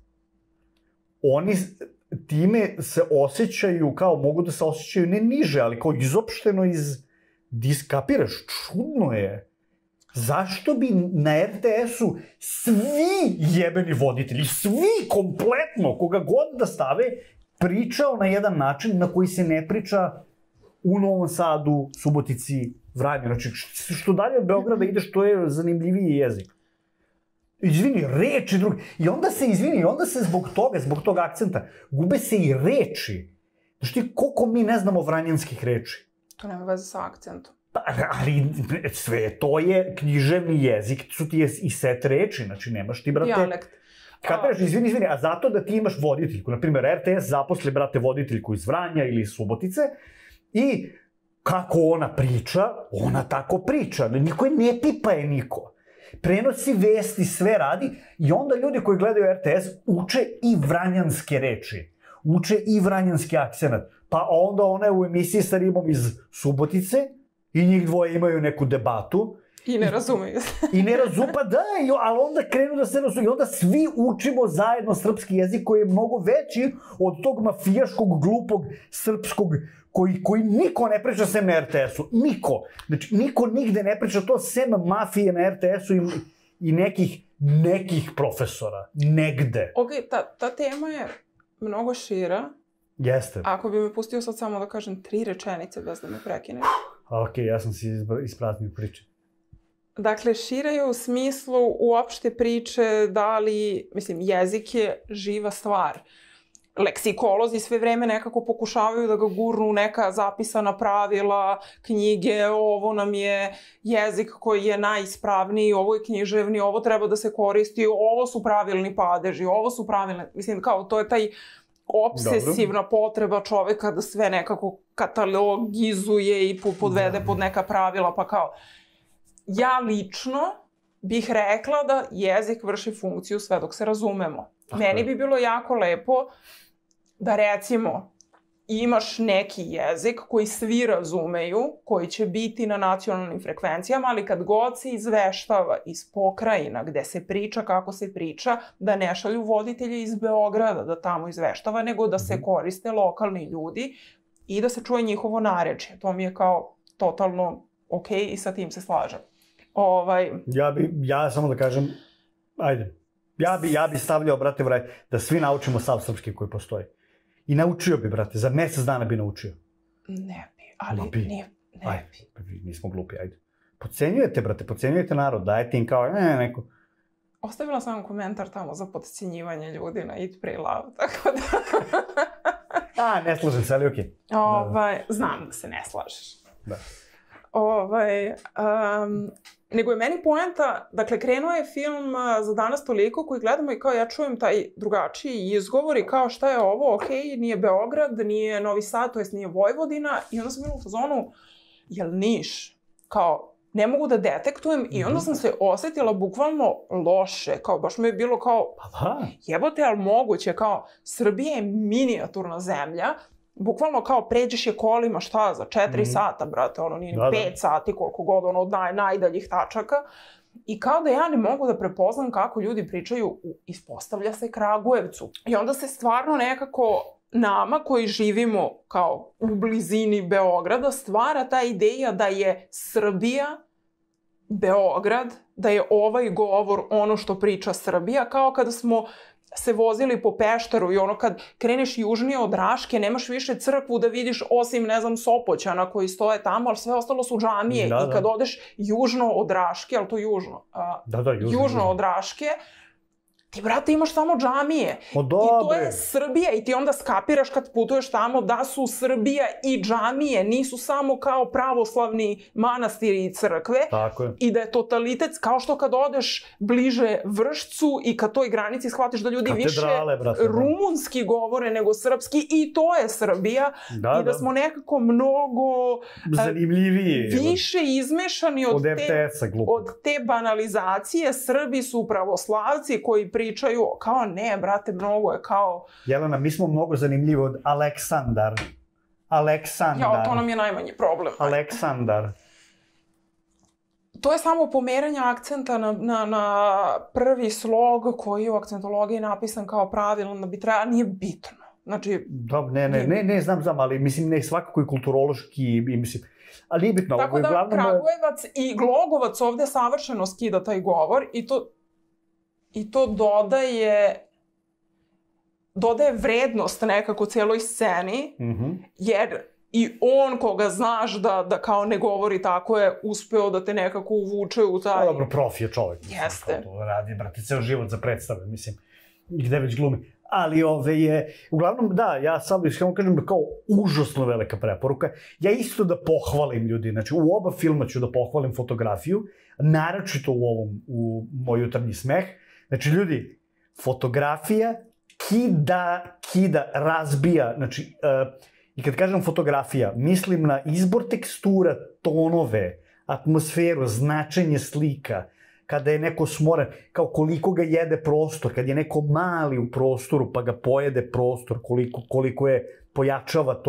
oni time se osjećaju, kao mogu da se osjećaju ne niže, ali kao izopšteno iz diskapiraš, čudno je. Zašto bi na R T S-u svi jebeni voditelji, svi kompletno, koga god da stave, pričao na jedan način na koji se ne priča u Novom Sadu, Subotici, Vranju. Znači, što dalje od Beograda ideš, to je zanimljiviji jezik. Izvini, reči drugi. I onda se, izvini, onda se zbog toga, zbog tog akcenta, gube se i reči. Znači, ti koliko mi ne znamo vranjanskih reči? To nema veze sa akcentom. Pa, ali sve to je književni jezik, su ti je i set reči, znači nemaš ti, brate... Dijalekt. Kapiraš, izvini, izvini, a zato da ti imaš voditeljku, na primjer R T S zaposli, brate, voditeljku iz Vranja ili iz Subotice, i kako ona priča, ona tako priča. Niko je ne pipa je niko. Prenosi vesti, sve radi i onda ljudi koji gledaju R T S uče i vranjanske reči. Uče i vranjanski akcenat. Pa onda ona je u emisiji sa ribom iz Subotice i njih dvoje imaju neku debatu I ne razumeju se. I ne razume, pa da, i, ali onda krenu da se razume. I onda svi učimo zajedno srpski jezik koji je mnogo veći od tog mafijaškog, glupog, srpskog, koji, koji niko ne priča sem na er te esu. Niko. Znači, niko nigde ne priča to sem mafije na er te esu i, i nekih, nekih profesora. Negde. Ok, ta, ta tema je mnogo šira. Jeste. Ako bi me pustio sad samo da kažem tri rečenice bez da me prekineš. Ok, ja sam si ispraznio priče. Dakle, šira je u smislu uopšte priče da li, mislim, jezik je živa stvar. Leksikolozi sve vreme nekako pokušavaju da ga gurnu neka zapisana pravila, knjige, ovo nam je jezik koji je najispravniji, ovo je književni, ovo treba da se koristi, ovo su pravilni padeži, ovo su pravilne, mislim, kao to je taj obsesivna Dobro. potreba čoveka da sve nekako katalogizuje i podvede pod neka pravila, pa kao... Ja lično bih rekla da jezik vrši funkciju sve dok se razumemo. Aha. Meni bi bilo jako lepo da recimo imaš neki jezik koji svi razumeju, koji će biti na nacionalnim frekvencijama, ali kad god se izveštava iz pokrajina gde se priča kako se priča, da ne šalju voditelje iz Beograda da tamo izveštava, nego da se koriste lokalni ljudi i da se čuje njihovo narečje. To mi je kao totalno okej i sa tim se slažem. Ovaj... Ja bi, ja samo da kažem, ajde, ja bi, ja bi stavljao, brate, vraj, da svi naučimo sav srpski koji postoji. I naučio bi, brate, za mesec dana bi naučio. Ne bi, ali bi. nije, ne ajde, bi. Nismo glupi, ajde. Podcenjujete, brate, podcenjujete narod, dajte im kao, ne, neko. Ostavila sam komentar tamo za podcenjivanje ljudi na Eat, Pray, Love, tako da... A, ne slažem se, ali okej. Okay. Ovaj, znam da se ne slažeš. Da. Ovaj, um, nego je meni poenta, dakle, krenuo je film uh, Za danas toliko koji gledamo i kao ja čujem taj drugačiji izgovor i kao šta je ovo, ok, nije Beograd, nije Novi Sad, to jest nije Vojvodina i onda sam bila u fazonu, jel Niš? Kao, ne mogu da detektujem i onda sam se osetila bukvalno loše, kao baš mi je bilo kao, pa da. Jebote, ali moguće, kao, Srbija je minijaturna zemlja, bukvalno kao pređeš je kolima, šta, za četiri mm. sata, brate, ono, nije ni da, pet da. sati, koliko god, ono, od naj, najdaljih tačaka. I kao da ja ne mogu da prepoznam kako ljudi pričaju, u, ispostavlja se Kragujevcu. I onda se stvarno nekako nama koji živimo kao u blizini Beograda stvara ta ideja da je Srbija Beograd, da je ovaj govor ono što priča Srbija, kao kada smo se vozili po Pešteru i ono kad kreneš južnije od Raške, nemaš više crkvu da vidiš osim, ne znam, Sopoćana koji stoje tamo, ali sve ostalo su džamije. Da, I kad da. odeš južno od Raške, ali to južno, a, da, da, južno, južno, južno od Raške, ti, brate, imaš samo džamije. O, I to je Srbija i ti onda skapiraš kad putuješ tamo da su Srbija i džamije, nisu samo kao pravoslavni manastiri i crkve. Tako je. I da je totalitet, kao što kad odeš bliže Vršcu i kad toj granici shvatiš da ljudi Katedrale, više brate, rumunski govore nego srpski i to je Srbija. Da, I da, da smo nekako mnogo zanimljiviji, više izmešani od, od, te, od te banalizacije. Srbi su pravoslavci koji pričaju, kao ne, brate, mnogo je kao... Jelena, mi smo mnogo zanimljivi od Aleksandar. Aleksandar. Ja, to nam je najmanji problem. Aleksandar. To je samo pomeranje akcenta na, na, na prvi slog koji je u akcentologiji napisan kao pravilno da bi trebalo, nije bitno. Znači... Da, ne, ne, ne, ne, znam, znam, ali mislim, ne, svakako i kulturološki i mislim... Ali nije bitno. Tako da glavnom... Kragujevac i Glogovac ovde savršeno skida taj govor i to... I to dodaje, dodaje vrednost nekako cijeloj sceni, mm-hmm. jer i on koga znaš da, da kao ne govori tako je uspeo da te nekako uvuče u taj... Dobro, profi je čovjek. Jeste. Mislim, to radi, brate, ceo život za predstave, mislim, i gde već glumi. Ali ove je, uglavnom, da, ja sad iskreno kažem da kao užasno velika preporuka. Ja isto da pohvalim ljudi, znači u oba filma ću da pohvalim fotografiju, naročito u ovom, u Moj jutarnji smeh. Znači, ljudi, fotografija kida, kida, razbija, znači, uh, i kad kažem fotografija, mislim na izbor tekstura, tonove, atmosferu, značenje slika, kada je neko smoren, kao koliko ga jede prostor, kad je neko mali u prostoru, pa ga pojede prostor, koliko, koliko je, pojačava to,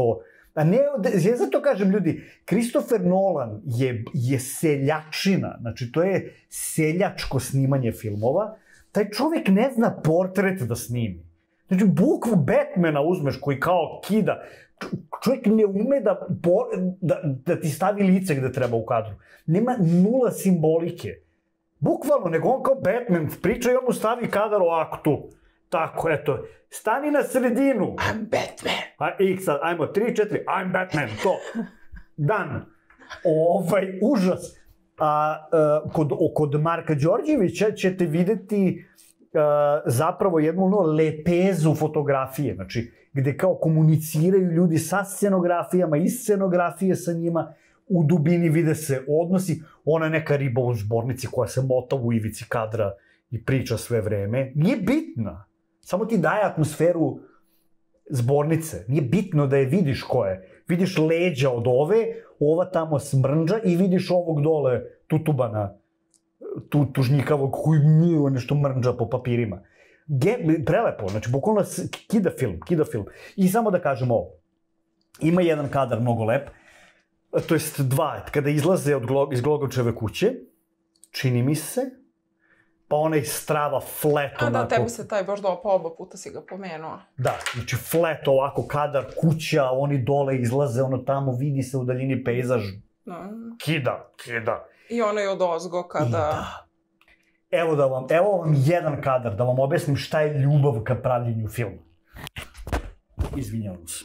A ne, ja zato kažem ljudi, Christopher Nolan je, je seljačina, znači to je seljačko snimanje filmova, taj čovjek ne zna portret da snimi. Znači, bukvu Batmana uzmeš koji kao kida, čovjek ne ume da, da, da ti stavi lice gde treba u kadru. Nema nula simbolike. Bukvalno, nego on kao Batman priča i on mu stavi kadar ovako tu. Tako, eto, stani na sredinu. I'm Batman. A, i sad, ajmo, tri, četiri, I'm Batman, to. Dan. Ovaj, užas. A, a kod, kod Marka Đorđevića ćete videti a, zapravo jednu ono lepezu fotografije, znači, gde kao komuniciraju ljudi sa scenografijama i scenografije sa njima, u dubini vide se odnosi, ona je neka riba u zbornici koja se mota u ivici kadra i priča sve vreme, nije bitna. Samo ti daje atmosferu zbornice. Nije bitno da je vidiš ko je. Vidiš leđa od ove, ova tamo smrnđa i vidiš ovog dole tutubana, tu, tužnjikavog koji nije nešto mrnđa po papirima. Ge, prelepo, znači bukvalno kida film, kida film. I samo da kažem ovo. Ima jedan kadar mnogo lep, to jest dva, kada izlaze od Glog, iz Glogovčeve kuće, čini mi se, pa onaj strava flat onako... A da, tebi se taj baš dopao, oba puta si ga pomenuo. Da, znači flat ovako kadar, kuća, oni dole izlaze, ono tamo vidi se u daljini pejzaž. Da. Kida, kida. I ono je od ozgo kada... I da. Evo da vam, evo vam jedan kadar, da vam objasnim šta je ljubav ka pravljenju filma. Izvinjavam se.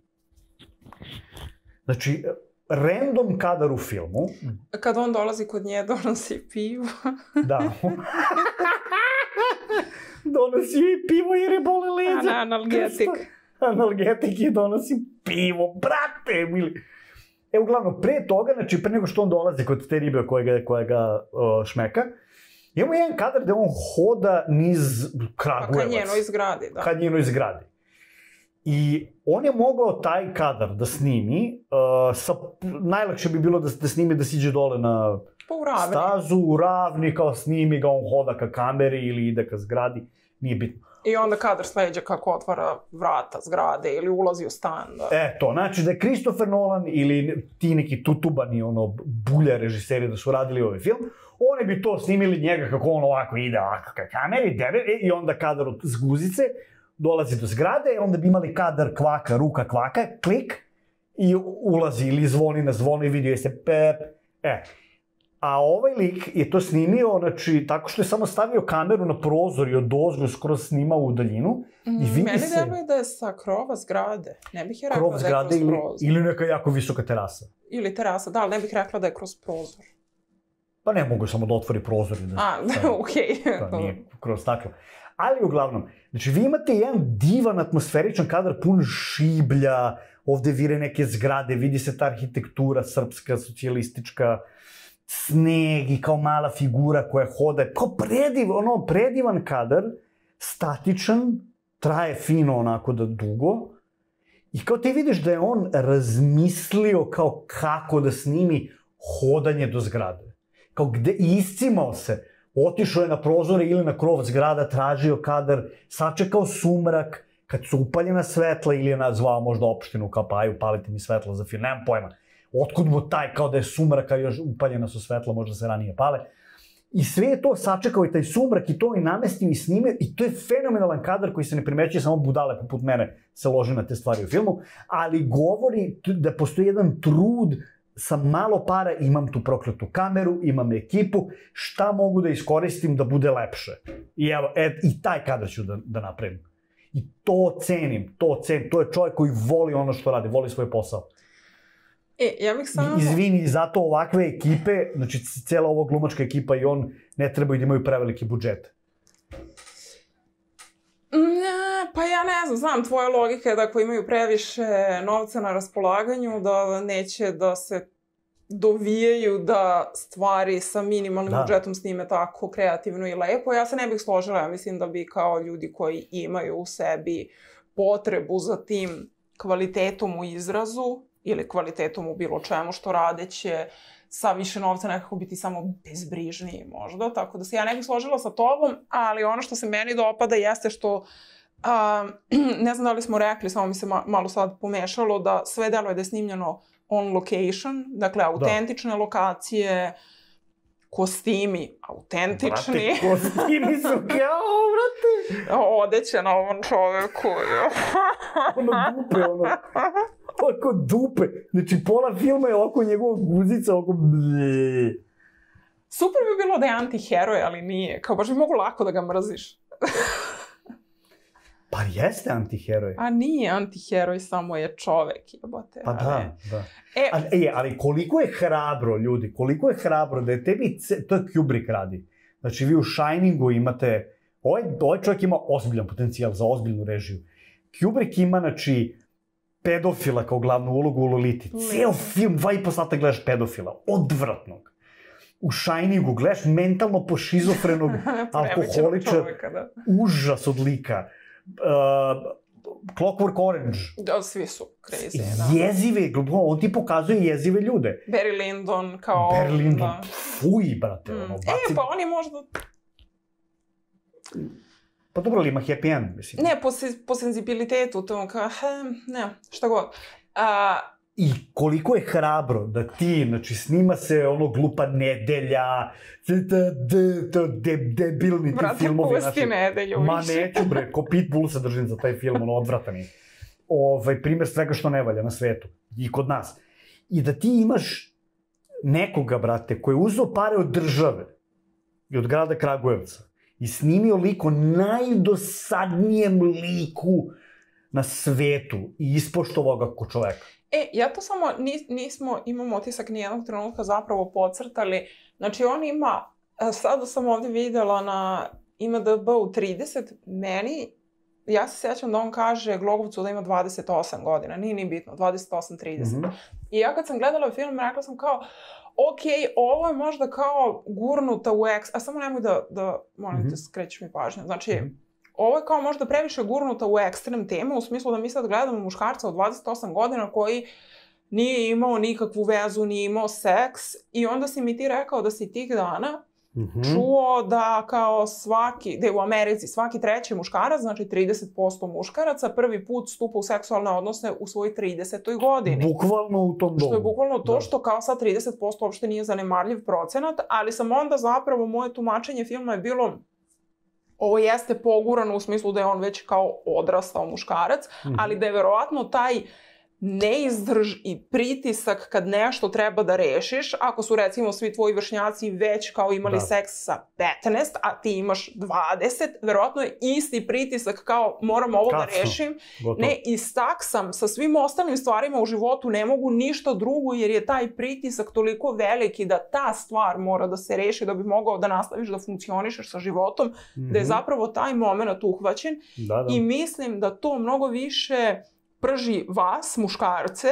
Znači, random kadar u filmu... Kad on dolazi kod nje, donosi pivo. Da. Donosi i pivo jer je bole leđa. Ana, analgetik. Analgetik i donosi pivo. Brate, mili. E, uglavnom, pre toga, znači, pre nego što on dolazi kod te ribe koja ga, koja ga uh, šmeka, imamo jedan kadar gde on hoda niz Kragujevac. Ka njenoj zgradi, da. Ka njenoj zgradi. I on je mogao taj kadar da snimi, uh, sa, najlakše bi bilo da, da snimi da siđe dole na pa u ravni. Stazu, u ravni, kao snimi ga, on hoda ka kameri ili ide ka zgradi, nije bitno. I onda kadar sleđa kako otvara vrata zgrade ili ulazi u stan. Da. E, to, znači da je Christopher Nolan ili ti neki tutubani, ono, bulja režiseri da su radili ovaj film, oni bi to snimili njega kako on ovako ide ovako ka kameri, debe, i onda kadar od zguzice, dolazi do zgrade, onda bi imali kadar kvaka, ruka kvaka, klik, i ulazi ili zvoni na zvono i vidio je se pep, e. A ovaj lik je to snimio, znači, tako što je samo stavio kameru na prozor i od ozgo skroz snimao u daljinu. Mm, i vidi meni se... Meni da je sa krova zgrade. Ne bih je rekla krov da je zgrade kroz ili, prozor. ili neka jako visoka terasa. Ili terasa, da, ali ne bih rekla da je kroz prozor. Pa ne mogu samo da otvori prozor. Da, A, da, okej. Okay. Pa nije kroz staklo. Ali uglavnom, znači vi imate jedan divan atmosferičan kadar pun šiblja, ovde vire neke zgrade, vidi se ta arhitektura srpska, socijalistička, sneg i kao mala figura koja hoda, kao prediv, ono, predivan kadar, statičan, traje fino onako da dugo, i kao ti vidiš da je on razmislio kao kako da snimi hodanje do zgrade. Kao gde, iscimao se, otišao je na prozore ili na krov zgrada, tražio kadar, sačekao sumrak, kad su upaljena svetla ili je nazvao možda opštinu kao pa aju, palite mi svetla za film, nemam pojma. Otkud mu taj, kao da je sumraka, još upaljena su svetla, možda se ranije pale. I sve je to sačekao i taj sumrak i to i namestio i snimio i to je fenomenalan kadar koji se ne primećuje, samo budale poput mene se lože na te stvari u filmu, ali govori da postoji jedan trud, sa malo para imam tu prokletu kameru, imam ekipu, šta mogu da iskoristim da bude lepše. I evo, et, i taj kadar ću da, da napravim. I to cenim, to cenim, to je čovjek koji voli ono što radi, voli svoj posao. E, ja bih samo... Izvini, zato ovakve ekipe, znači cijela ova glumačka ekipa i on ne trebaju da imaju preveliki budžet. Ne, pa ja ne znam, znam, tvoja logika je da ako imaju previše novca na raspolaganju, da neće da se dovijaju da stvari sa minimalnim da. budžetom snime tako kreativno i lepo. Ja se ne bih složila, ja mislim da bi kao ljudi koji imaju u sebi potrebu za tim kvalitetom u izrazu ili kvalitetom u bilo čemu što radeće, sa više novca nekako biti samo bezbrižniji možda, tako da se ja ne bih složila sa tobom, ali ono što se meni dopada jeste što A, ne znam da li smo rekli, samo mi se ma, malo sad pomešalo, da sve deluje da je snimljeno on location, dakle, autentične da. lokacije, kostimi, autentični. Brate, kostimi su kao, brate. Odeće na ovom čoveku. Ono dupe, ono. Oko dupe. Znači, pola filma je oko njegovog guzica, oko... Super bi bilo da je antiheroj, ali nije. Kao baš bi mogu lako da ga mrziš. Pa jeste antiheroj. A nije antiheroj, samo je čovek, jebote. Pa da, da. E, ali, je, ali koliko je hrabro, ljudi, koliko je hrabro da je tebi, to je Kubrick radi. Znači, vi u Shiningu imate, ovaj, ovaj čovjek ima ozbiljan potencijal za ozbiljnu režiju. Kubrick ima, znači, pedofila kao glavnu ulogu u Loliti. Ceo film, dva i po sata gledaš pedofila. Odvratnog. U Shiningu gledaš mentalno pošizofrenog alkoholiča. Da. Užas od lika. Uh, Clockwork Orange. Da, svi su crazy, da. Jezive, on ti pokazuje jezive ljude. Barry Lyndon kao... Barry Lyndon, da. Fuj, brate. Mm. Ono, baci... E, pa on je možda... Pa dobro, ali ima happy end, mislim. Ne, po, se, po senzibilitetu, to kao, he, ne, šta god. A... I koliko je hrabro da ti, znači, snima se ono Glupa nedelja, debilni ti filmovi. Brate, pusti nedelju. Ma neću, bre, ko Pitbull se držim za taj film, ono, odvratan je. Ovaj, primjer svega što ne valja na svetu i kod nas. I da ti imaš nekoga, brate, koji je uzeo pare od države i od grada Kragujevca i snimio lik o najdosadnijem liku na svetu i ispoštovao ga ko čoveka. E, ja to samo nis, nismo, imamo otisak nijednog trenutka zapravo podcrtali. Znači, on ima, sada sam ovdje videla na I M D B-u trideset, meni, ja se sjećam da on kaže Glogovcu da ima dvadeset osam godina, nije ni bitno, dvadeset osam trideset. Mm-hmm. I ja kad sam gledala film, rekla sam kao, ok, ovo je možda kao gurnuta u eks, a samo nemoj da, da molim mm-hmm. te, skrećeš mi pažnju. Znači, mm-hmm. ovo je kao možda previše gurnuta u ekstrem temu, u smislu da mi sad gledamo muškarca od dvadeset osam godina koji nije imao nikakvu vezu, nije imao seks i onda si mi ti rekao da si tih dana mm-hmm. čuo da kao svaki, da je u Americi svaki treći muškarac, znači trideset posto muškaraca, prvi put stupa u seksualne odnose u svojoj tridesetoj godini. Bukvalno u tom domu. Što je bukvalno to da. Što kao sad trideset posto uopšte nije zanemarljiv procenat, ali sam onda zapravo moje tumačenje filma je bilo ovo jeste pogurano u smislu da je on već kao odrastao muškarac, mm-hmm. ali da je verovatno taj neizdrž i pritisak kad nešto treba da rešiš, ako su recimo svi tvoji vršnjaci već kao imali da. Seks sa petnaest, a ti imaš dvadeset, verovatno je isti pritisak kao moram ovo Kasno. Da rešim. Gotovo. Ne, istak sam sa svim ostalim stvarima u životu, ne mogu ništa drugo jer je taj pritisak toliko veliki da ta stvar mora da se reši da bi mogao da nastaviš da funkcionišeš sa životom, mm-hmm. da je zapravo taj moment uhvaćen da, da. I mislim da to mnogo više prži vas, muškarce,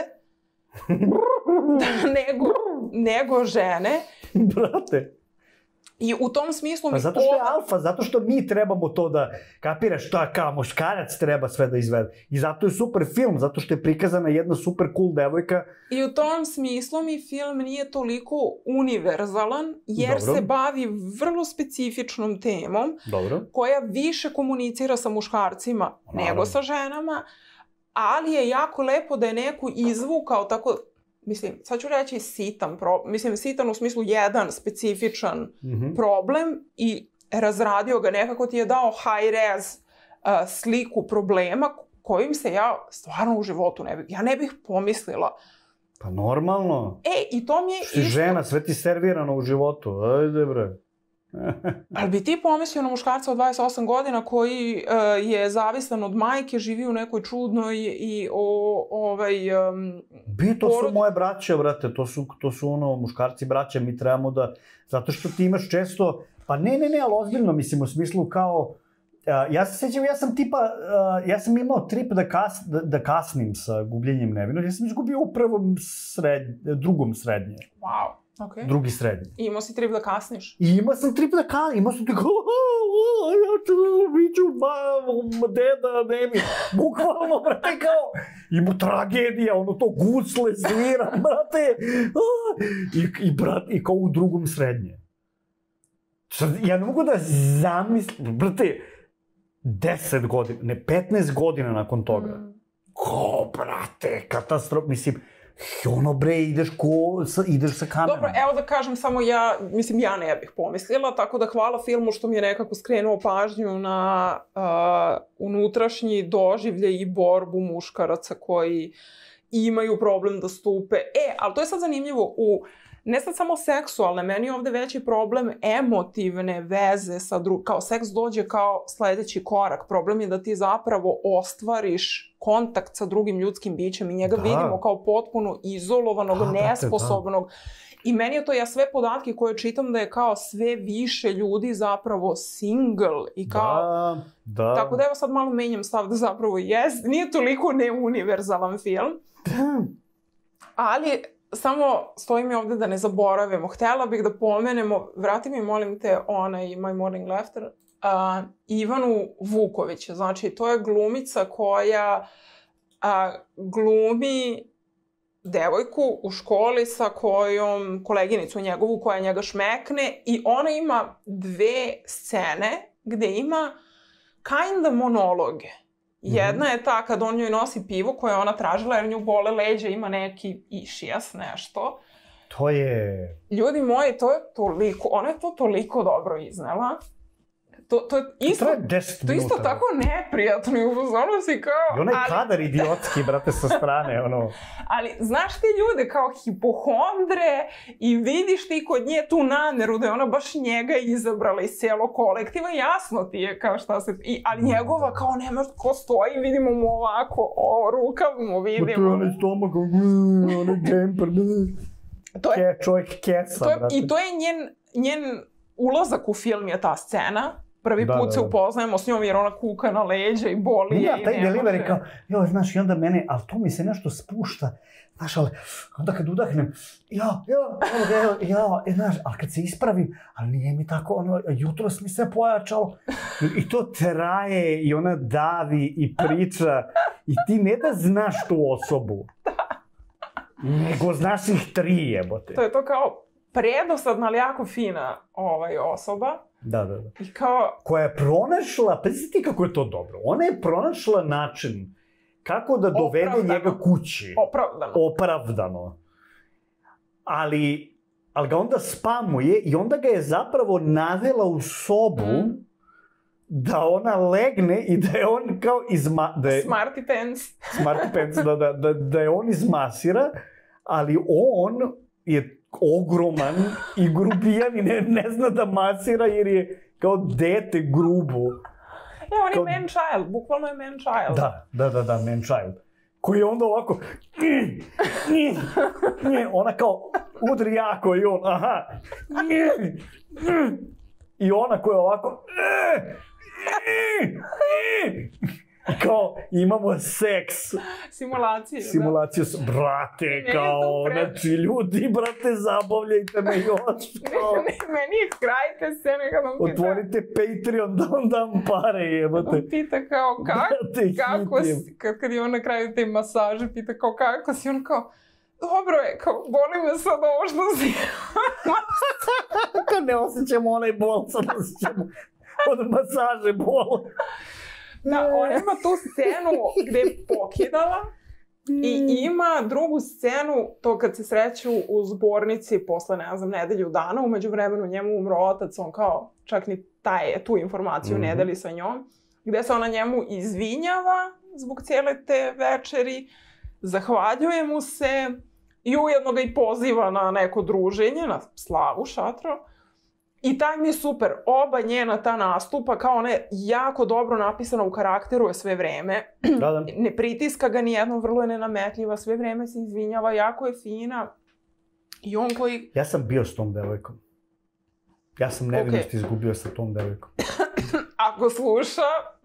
nego, nego žene. Brate. I u tom smislu... Pa zato što je alfa, zato što mi trebamo to da kapiraš šta kao muškarac treba sve da izvede. I zato je super film, zato što je prikazana jedna super cool devojka. I u tom smislu mi film nije toliko univerzalan, jer Dobro. Se bavi vrlo specifičnom temom, Dobro. Koja više komunicira sa muškarcima Naravno. Nego sa ženama. Ali je jako lepo da je neko izvukao tako, mislim, sad ću reći sitan problem, mislim sitan u smislu jedan specifičan mm-hmm. problem i razradio ga, nekako ti je dao high res uh, sliku problema kojim se ja stvarno u životu ne bih, ja ne bih pomislila. Pa normalno. E, i to mi je isto... žena, sve ti servirano u životu, ajde bre. Ali bi ti pomislio na muškarca od dvadeset osam godina koji uh, je zavisan od majke, živi u nekoj čudnoj i o, ovaj... Um, Bi, to porod... su moje braće, brate, to su, to su ono, muškarci braće, mi trebamo da... Zato što ti imaš često... Pa ne, ne, ne, ali ozbiljno, mislim, u smislu kao... Uh, ja se sjećam, ja sam tipa... Uh, ja sam imao trip da, kas, da, da kasnim sa gubljenjem nevinosti. Ja sam izgubio u prvom sred, drugom srednje. Wow. Okay. Drugi srednji. I imao si trip da kasniš? I imao sam trip da kasniš, imao sam tako, ja ću, biću, ba, deda, ne mi, bukvalno, brate, kao, ima tragedija, ono to gusle svira, brate, i, i, brate, i kao u drugom srednje. Sad, ja ne mogu da zamislim, brate, deset godina, ne, petnaest godina nakon toga. Mm. Ko, brate, katastrof, mislim, ono bre, ideš ko, sa, ideš sa kamerom. Dobro, evo da kažem samo ja, mislim, ja ne bih pomislila, tako da hvala filmu što mi je nekako skrenuo pažnju na uh, unutrašnji doživljaj i borbu muškaraca koji imaju problem da stupe. E, ali to je sad zanimljivo, u ne sad samo seksualne, meni je ovde veći problem emotivne veze sa drugim, kao seks dođe kao sledeći korak. Problem je da ti zapravo ostvariš kontakt sa drugim ljudskim bićem i njega da. vidimo kao potpuno izolovanog, da, nesposobnog. Da, da. I meni je to, ja sve podatke koje čitam da je kao sve više ljudi zapravo single i kao... Da, da. Tako da evo sad malo menjam stav da zapravo jest, nije toliko neuniverzalan film. Da. Ali... Samo stoji mi ovde da ne zaboravimo. Htela bih da pomenemo, vrati mi molim te onaj My Morning Laughter, uh, Ivanu Vuković. Znači, to je glumica koja uh, glumi devojku u školi sa kojom, koleginicu njegovu koja njega šmekne i ona ima dve scene gde ima kinda monologe. Jedna je ta kad on njoj nosi pivo koje je ona tražila jer nju bole leđa, ima neki išijas, nešto. To je... Ljudi moji, to je toliko, ona je to toliko dobro iznela. To, to je isto, to je isto tako neprijatno i upozono si kao... I onaj ali... kadar idiotski, brate, sa strane, ono... Ali, znaš te ljude kao hipohondre i vidiš ti kod nje tu nameru da je ona baš njega izabrala iz cijelog kolektiva, jasno ti je kao šta se... I, ali njegova kao nema ko stoji, vidimo mu ovako, o, rukav mu vidimo. Pa to je onaj stomak, onaj džemper, Ke, čovjek kesa, brate. I to je njen, njen ulazak u film je ta scena. Prvi da, put da, se da. upoznajemo s njom jer ona kuka na leđa i boli je i taj delivery kao, joj, znaš, i onda mene, ali to mi se nešto spušta, znaš, ali onda kad udahnem, ja, ja, ja, ja, ja, znaš, ali kad se ispravim, ali nije mi tako, ono, jutros mi se pojačalo, i, i to traje, i ona davi, i priča, i ti ne da znaš tu osobu, nego znaš ih tri, jebote. To je to kao predosadna, ali jako fina ovaj, osoba. Da, da, da. I kao... Koja je pronašla, pa ti kako je to dobro, ona je pronašla način kako da dovede opravdano. njega kući. Opravdano. Opravdano. Ali, ali ga onda spamuje i onda ga je zapravo navela u sobu mm. da ona legne i da je on kao izma... Da je, Smarty pants. Smarty pants, da, da, da, da je on izmasira, ali on je ogroman i grubijan i ne, ne zna da masira jer je kao dete grubo. E, on kao... je man child, bukvalno je man child. Da, da, da, da, man child. Koji je onda ovako... Ona kao udri jako i on, aha. I ona koja je ovako... I kao, imamo seks. Simulaciju, Simulaciju, da. Brate, kao, znači, ljudi, brate, zabavljajte me još. Meni je kraj te scene kad on pita... Otvorite Patreon da vam dam pare, jebate. On pita kao, kako si, kad je on na kraju te masaže, pita kao, kako si, on kao, dobro je, kao, boli me sad ovo što si. Kad ne osjećamo onaj bol, sad osjećamo od masaže bol. Da, ona ima tu scenu gde je pokidala i ima drugu scenu, to kad se sreću u zbornici posle, ne znam, nedelju dana, umeđu vremenu njemu umro otac, on kao čak ni taj, tu informaciju mm-hmm. ne deli sa njom, gde se ona njemu izvinjava zbog cijele te večeri, zahvaljuje mu se i ujedno ga i poziva na neko druženje, na slavu, šatro. I taj mi je super. Oba njena ta nastupa, kao ona je jako dobro napisana u karakteru je sve vreme. Da, da. Ne pritiska ga nijedno, vrlo je nenametljiva, sve vreme se izvinjava, jako je fina. I on koji... Ja sam bio s tom devojkom. Ja sam nevinost okay. izgubio sa tom devojkom. Ako sluša...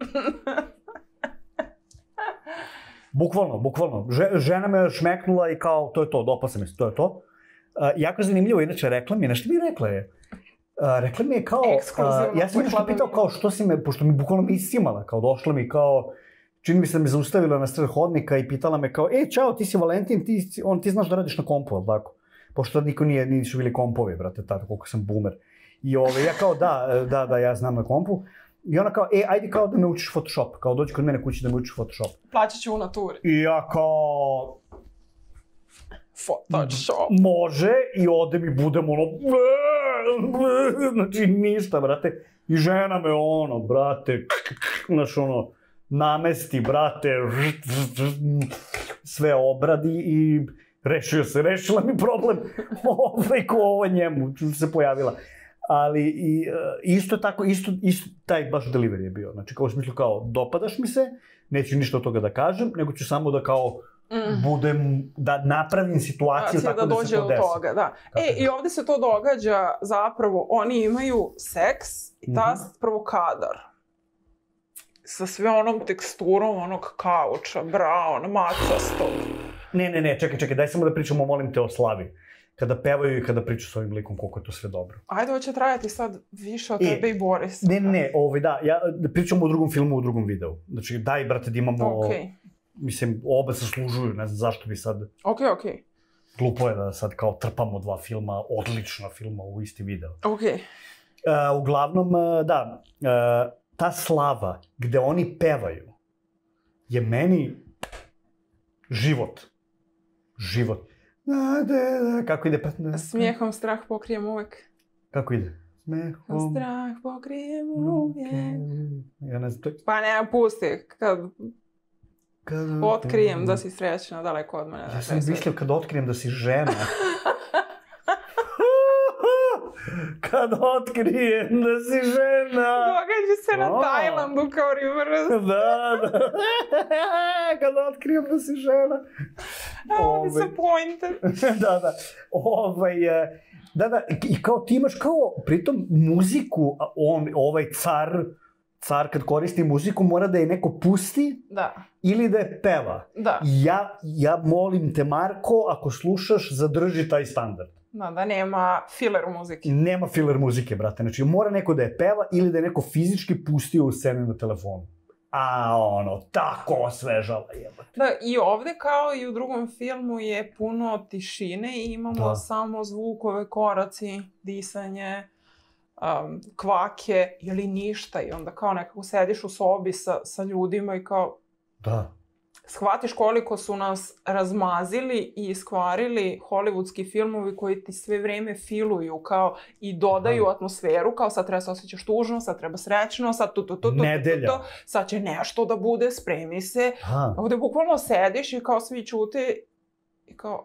Bukvalno, bukvalno. Žena me šmeknula i kao, to je to, dopao sam mi se, to je to. Uh, jako zanimljivo, inače rekla mi je, nešto mi rekla je. Uh, rekla mi je kao, uh, ja sam nešto pitao kao što si me, pošto mi bukvalno mi isimala, kao došla mi kao, čini mi se da me zaustavila na sred hodnika i pitala me kao, e, čao, ti si Valentin, ti, on, ti znaš da radiš na kompu, ali tako? Pošto tad niko nije, nisu bili kompovi, brate, tada, koliko sam boomer. I ove, ja kao, da, da, da, ja znam na kompu. I ona kao, e, ajde kao da me učiš Photoshop, kao dođi kod mene kući da me učiš Photoshop. Plaćat ću u naturi. I ja kao... Photoshop. Može, i ode mi budem ono... Znači, ništa, brate. I žena me ono, brate, znaš ono, namesti, brate, sve obradi i rešio se, rešila mi problem. Ovaj ko ovo njemu se pojavila. Ali i, isto tako, isto, isto taj baš delivery je bio. Znači, kao u smislu kao, dopadaš mi se, neću ništa od toga da kažem, nego ću samo da kao mm. budem, da napravim situaciju da, tako da, da se to desi. Toga, da. E, i ovde se to događa, zapravo, oni imaju seks i ta mm-hmm. prvo kadar. Sa sve onom teksturom onog kauča, brown, macastog. Ne, ne, ne, čekaj, čekaj, daj samo da pričamo, molim te, o Slavi. Kada pevaju i kada pričaju s ovim likom, koliko je to sve dobro. Ajde, ovo će trajati sad više od e, tebe i Borisa. Ne, ne, ovaj, da, ja pričamo o drugom filmu, o drugom videu. Znači, daj, brate, da imamo... Okay. Mislim, oba se služuju, ne znam zašto bi sad... Okej, okay, okej. Okay. Glupo je da sad kao trpamo dva filma, odlična filma u isti video. Okej. Okay. Uh, uglavnom, uh, da, uh, ta slava gde oni pevaju je meni život. Život. Kako ide? Smijehom strah pokrijem uvek. Kako ide? Smijehom strah pokrijem uvek. Ja ne znam, to je... Pa ne, pusti. Kad, kad otkrijem da si srećna, daleko od mene. Ja sam mislio kad otkrijem da si žena. Kad otkrijem da si žena. Događa se na oh. Tajlandu kao reverse. Da, da. Kad otkrijem da si žena. Oh, disappointed. Da, da. Ovaj, da, da. I kao ti imaš kao, pritom muziku, on, ovaj car, car kad koristi muziku mora da je neko pusti. Da. Ili da je peva. Da. Ja, ja molim te, Marko, ako slušaš, zadrži taj standard. Da, da nema filler muzike. Nema filler muzike, brate. Znači, mora neko da je peva ili da je neko fizički pustio u scenu na telefonu. A ono, tako osvežala jebate. Da, i ovde kao i u drugom filmu je puno tišine i imamo da. Samo zvukove, koraci, disanje, um, kvake ili ništa. I onda kao nekako sediš u sobi sa, sa ljudima i kao... Da. Shvatiš koliko su nas razmazili i iskvarili hollywoodski filmovi koji ti sve vreme filuju kao i dodaju Aha. Atmosferu, kao sad treba se osjećaš tužno, sad treba srećno, sad tu, tu, tu, tu, tu, tu, tu, sad će nešto da bude, spremi se. Aha. Ovde bukvalno sediš i kao svi ćute i kao...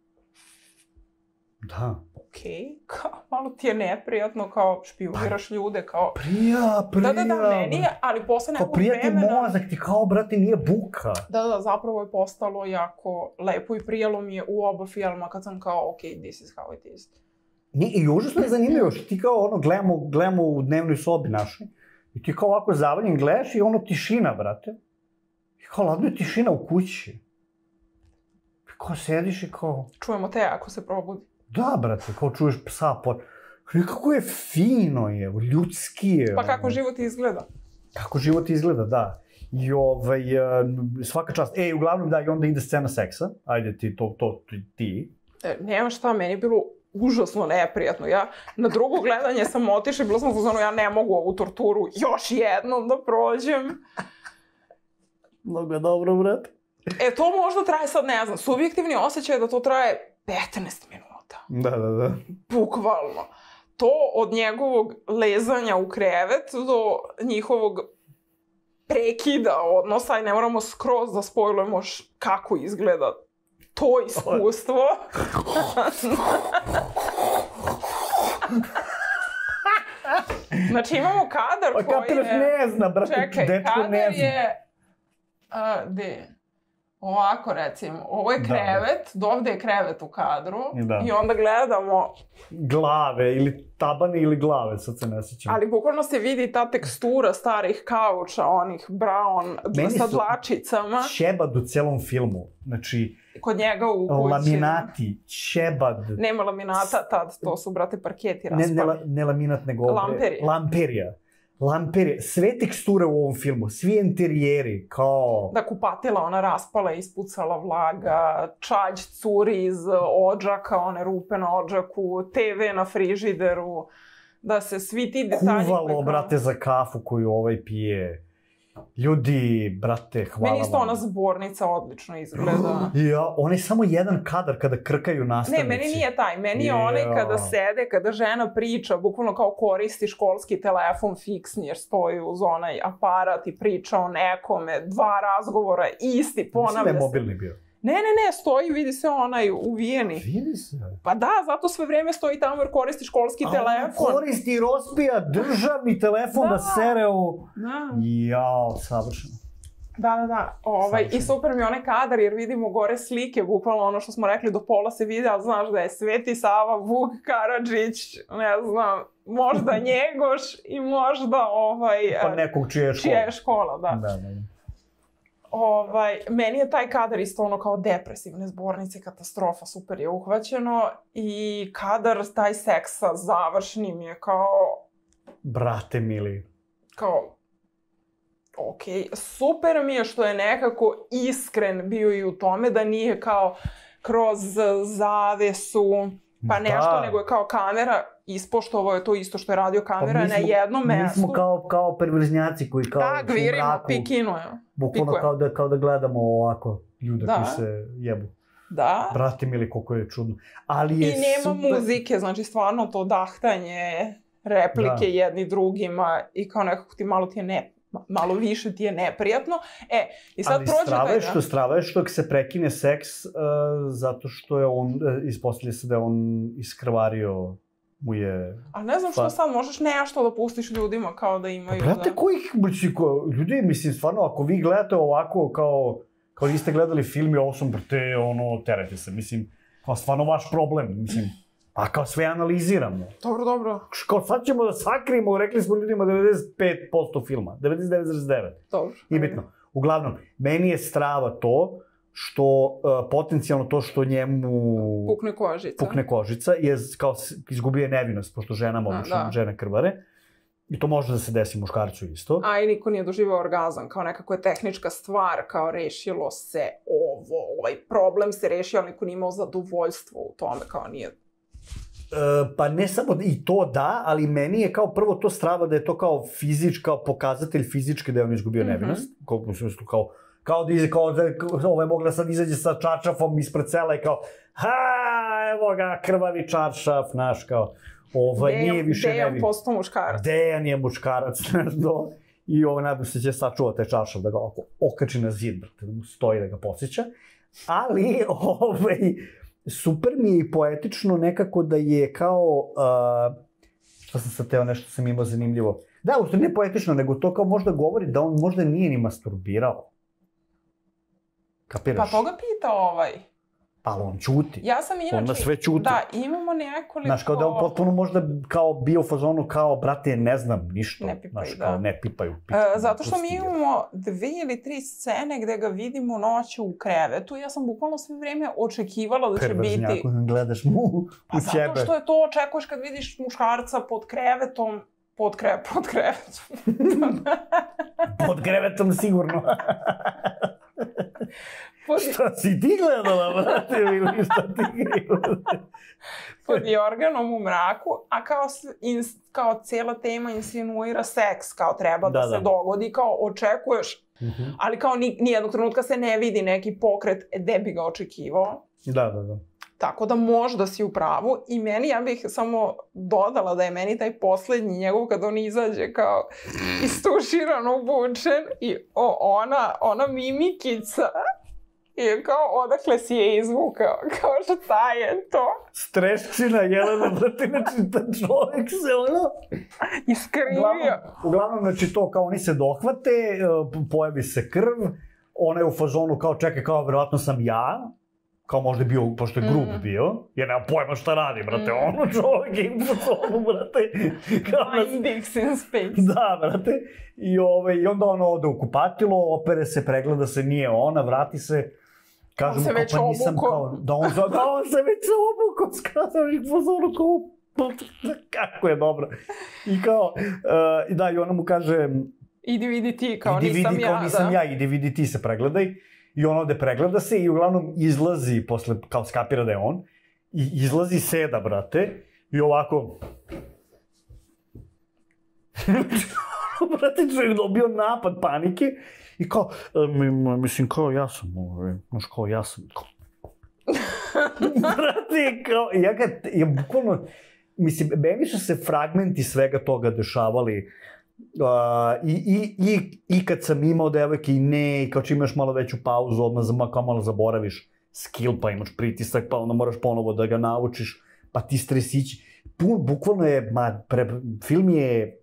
Da. Okej, okay. Kao malo ti je neprijatno, kao špijuniraš pa, ljude, kao... Prija, prija. Da, da, da, meni je, ali posle nekog vremena... Kao prija ti mozak, ti kao, brate, nije buka. Da, da, zapravo je postalo jako lepo i prijalo mi je u oba filma kad sam kao, ok, this is how it is. Nije, i užasno je zanimljivo što ti kao, ono, gledamo, gledamo u dnevnoj sobi našoj i ti kao ovako zavaljen gledaš i ono tišina, brate. I kao, ladno je tišina u kući. I kao sediš i kao... Čujemo te ako se probudi. Da, brate, kao čuješ psa pod... Nekako je fino je, ljudski je. Pa kako život izgleda. Kako život izgleda, da. I ovaj, svaka čast. E, uglavnom da, i onda ide scena seksa. Ajde ti, to, to, ti. E, nema šta, meni je bilo užasno neprijatno. Ja na drugo gledanje sam otišla i bila sam u fazonu, ja ne mogu ovu torturu još jednom da prođem. Mnogo je dobro, brate. E, to možda traje sad, ne znam, subjektivni osjećaj da to traje petnaest minuta. Da, da, da. Bukvalno. To od njegovog lezanja u krevet do njihovog prekida odnosa i ne moramo skroz da spojlujemo kako izgleda to iskustvo. Znači imamo kadar koji je... Pa Kapilaš ne zna, brate, čekaj, dečko ne zna. Kadar je... Uh, de... Ovako recimo, ovo je krevet, da, da. Dovde je krevet u kadru da. I onda gledamo... Glave ili tabani ili glave, sad se ne sjećam. Ali bukvalno se vidi ta tekstura starih kauča, onih brown, meni sa dlačicama. Ćebad u celom filmu, znači... Kod njega u kući. Laminati, ćebad. Nema laminata tad, to su, brate, parketi raspali. Ne, ne, ne laminat, nego... Lamperija. Lamperija. Lamperije, sve teksture u ovom filmu, svi interijeri, kao... Da, kupatila ona raspala, ispucala vlaga, čađ curi iz odžaka, one rupe na odžaku, te ve na frižideru, da se svi ti detalji... Kuvalo, kao... brate, za kafu koju ovaj pije. Ljudi, brate, hvala vam. Meni isto ona zbornica odlično izgleda. Ja, on je samo jedan kadar kada krkaju nastavnici. Ne, meni nije taj. Meni je onaj kada sede, kada žena priča, bukvalno kao koristi školski telefon fiksni, jer stoji uz onaj aparat i priča o nekome, dva razgovora, isti, ponavlja se. Mislim da je mobilni bio. Ne, ne, ne, stoji, vidi se onaj uvijeni. Vidi se. Pa da, zato sve vreme stoji tamo jer koristi školski A telefon. on koristi i rospija državni telefon da, da sere u... Da. Jao, savršeno. Da, da, da. Ovaj, I super mi je onaj kadar jer vidimo gore slike, bukvalno ono što smo rekli do pola se vide, ali znaš da je Sveti Sava, Vuk Karadžić, ne znam, možda Njegoš i možda ovaj... Pa nekog čija je škola. Čija je škola, da. Da, da. Ovaj, meni je taj kadar isto ono kao depresivne zbornice, katastrofa, super je uhvaćeno i kadar taj seks sa završnim je kao... Brate mili. Kao, okej, okay. Super mi je što je nekako iskren bio i u tome da nije kao kroz zavesu, pa nešto, da. Nego je kao kamera, ispoštovao je to isto što je radio kamera pa smo, na jednom mestu. Mi smo kao, kao perverznjaci koji kao da, gvirimo, pikinu je. Bukvalno kao da, kao da gledamo ovako ljude da. Koji se jebu. Da. Brate mili, koliko je čudno. Ali je I nema super... muzike, znači stvarno to dahtanje, replike da. Jedni drugima i kao nekako ti malo ti je ne, malo više ti je neprijatno. E, i sad ali prođe strava taj je što, strava je što se prekine seks uh, zato što je on, uh, ispostavlja se da je on iskrvario mu je... A ne znam što sad, možeš nešto da pustiš ljudima kao da imaju... Pa, brate, da... kojih, ko, ljudi, mislim, stvarno, ako vi gledate ovako kao, kao niste gledali film i ovo sam, brate, ono, terajte se, mislim, kao stvarno vaš problem, mislim, a kao sve analiziramo. Dobro, dobro. Kao sad ćemo da sakrijemo, rekli smo ljudima devedeset pet posto filma, devedeset devet zarez devet. Dobro. Nije bitno. Uglavnom, meni je strava to što, uh, potencijalno to što njemu... Pukne kožica. Pukne kožica, je kao izgubio je nevinost, pošto ženama obično žene krvare. I to može da se desi muškarcu isto. A i niko nije doživao orgazam, kao nekako je tehnička stvar, kao rešilo se ovo, ovaj problem se rešio, ali niko nije imao zadovoljstvo u tome, kao nije... E, pa ne samo i to da, ali meni je kao prvo to strava da je to kao fizič, kao pokazatelj fizički da je on izgubio mm-hmm. nevinost. Kao, u smislu, kao, kao da, iz, kao da ovo je mogla sad izađe sa čaršafom ispred sela i kao ha, evo ga, krvavi čaršaf, naš, kao, ovaj, Dejan, nije više Dejan nevin. postao muškarac. Dejan je muškarac, znaš, do, i ovo nadam se će sačuvati taj čaršaf da ga ovako okači na zid, brate, da mu stoji da ga posjeća. Ali, ovaj, super mi je i poetično nekako da je kao, uh, što sam sad teo, nešto sam imao zanimljivo. Da, uopšte ne poetično, nego to kao možda govori da on možda nije ni masturbirao. Kapiraš? Pa toga pita ovaj. Pa on ćuti. Ja sam inače... On na sve ćuti. Da, imamo nekoliko... Znaš, kao da on potpuno možda kao bio u fazonu kao, brate, ne znam ništa. Ne pipaju, znaš, da. Kao, ne pipaju. Pičku, e, zato što mi imamo dve ili tri scene gde ga vidimo noću u krevetu. Ja sam bukvalno sve vreme očekivala da će biti... Perverznjako, gledaš mu u pa ćebe. Zato što je to očekuješ kad vidiš muškarca pod krevetom, pod, kre, pod krevetom. Pod krevetom sigurno. Pod... Šta si ti gledala, brate, ili šta ti gledala? Pod jorganom u mraku, a kao, ins, kao cijela tema insinuira seks, kao treba da, da se da. dogodi, kao očekuješ, uh-huh. ali kao ni, nijednog trenutka se ne vidi neki pokret, gde bi ga očekivao. Da, da, da. Tako da možda si u pravu i meni, ja bih samo dodala da je meni taj poslednji njegov kad on izađe kao istuširan, obučen i o, ona, ona mimikica i kao odakle si je izvukao, kao šta je to? Streščina, Jelena, brate, znači ta čovjek se ono... Iskrivio. Uglavnom, uglavnom, znači to kao oni se dohvate, pojavi se krv, ona je u fazonu kao čekaj, kao verovatno sam ja, kao možda bio, pošto je grub mm. bio, jer nema pojma šta radi, brate, mm. ono čovjek je u fazonu, brate. Nine dicks in space. Da, brate, i, ove, i onda ono ode u kupatilo, opere se, pregleda se, nije ona, vrati se, kaže mu kao pa nisam kao, da on, da on se već obuko, skazao i fazonu kao, kako je dobro. I kao, uh, da, i ona mu kaže, idi vidi ti, kao idi nisam vidi, ja, kao nisam da. ja, idi vidi ti se pregledaj. I on ovde pregleda se i uglavnom izlazi, posle, kao skapira da je on, i izlazi seda, brate, i ovako, Brate, čovjek dobio napad panike i kao, mislim, kao ja sam, znaš, kao ja sam, brate, kao, ja ga, ja bukvalno, mislim, meni su se fragmenti svega toga dešavali, uh, i, i, i, i kad sam imao devojke i ne, i kao če imaš malo veću pauzu, odmah kao malo zaboraviš skill, pa imaš pritisak, pa onda moraš ponovo da ga naučiš, pa ti stresići. Bukvalno je, ma, pre, film je,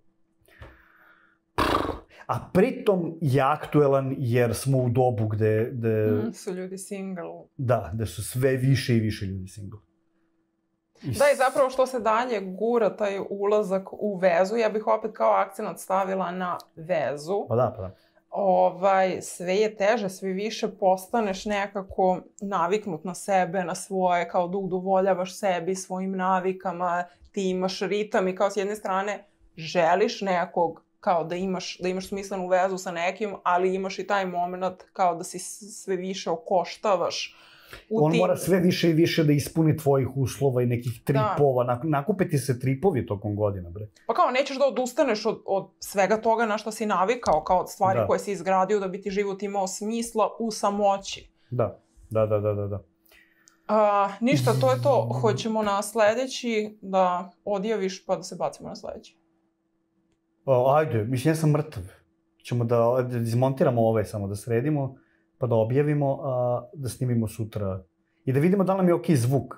a pritom je aktuelan jer smo u dobu gde... gde mm, su ljudi single. Da, gde su sve više i više ljudi single. I da, i zapravo što se dalje gura taj ulazak u vezu, ja bih opet kao akcenat stavila na vezu. Pa da, pa da. Ovaj, sve je teže, sve više postaneš nekako naviknut na sebe, na svoje, kao da udovoljavaš sebi, svojim navikama, ti imaš ritam i kao s jedne strane želiš nekog, kao da imaš, da imaš smislenu vezu sa nekim, ali imaš i taj moment kao da si sve više okoštavaš. On tim... mora sve više i više da ispuni tvojih uslova i nekih tripova. Da. Nakupe ti se tripovi tokom godina, bre. Pa kao, nećeš da odustaneš od, od svega toga na što si navikao, kao od stvari da. Koje si izgradio da bi ti život imao smisla u samoći. Da, da, da, da, da. A, ništa, to je to. Hoćemo na sledeći da odjaviš pa da se bacimo na sledeći. O, ajde, mislim, ja sam mrtav. Ćemo da, da izmontiramo ove samo, da sredimo, pa da objavimo, a da snimimo sutra. I da vidimo da li nam je okej zvuk.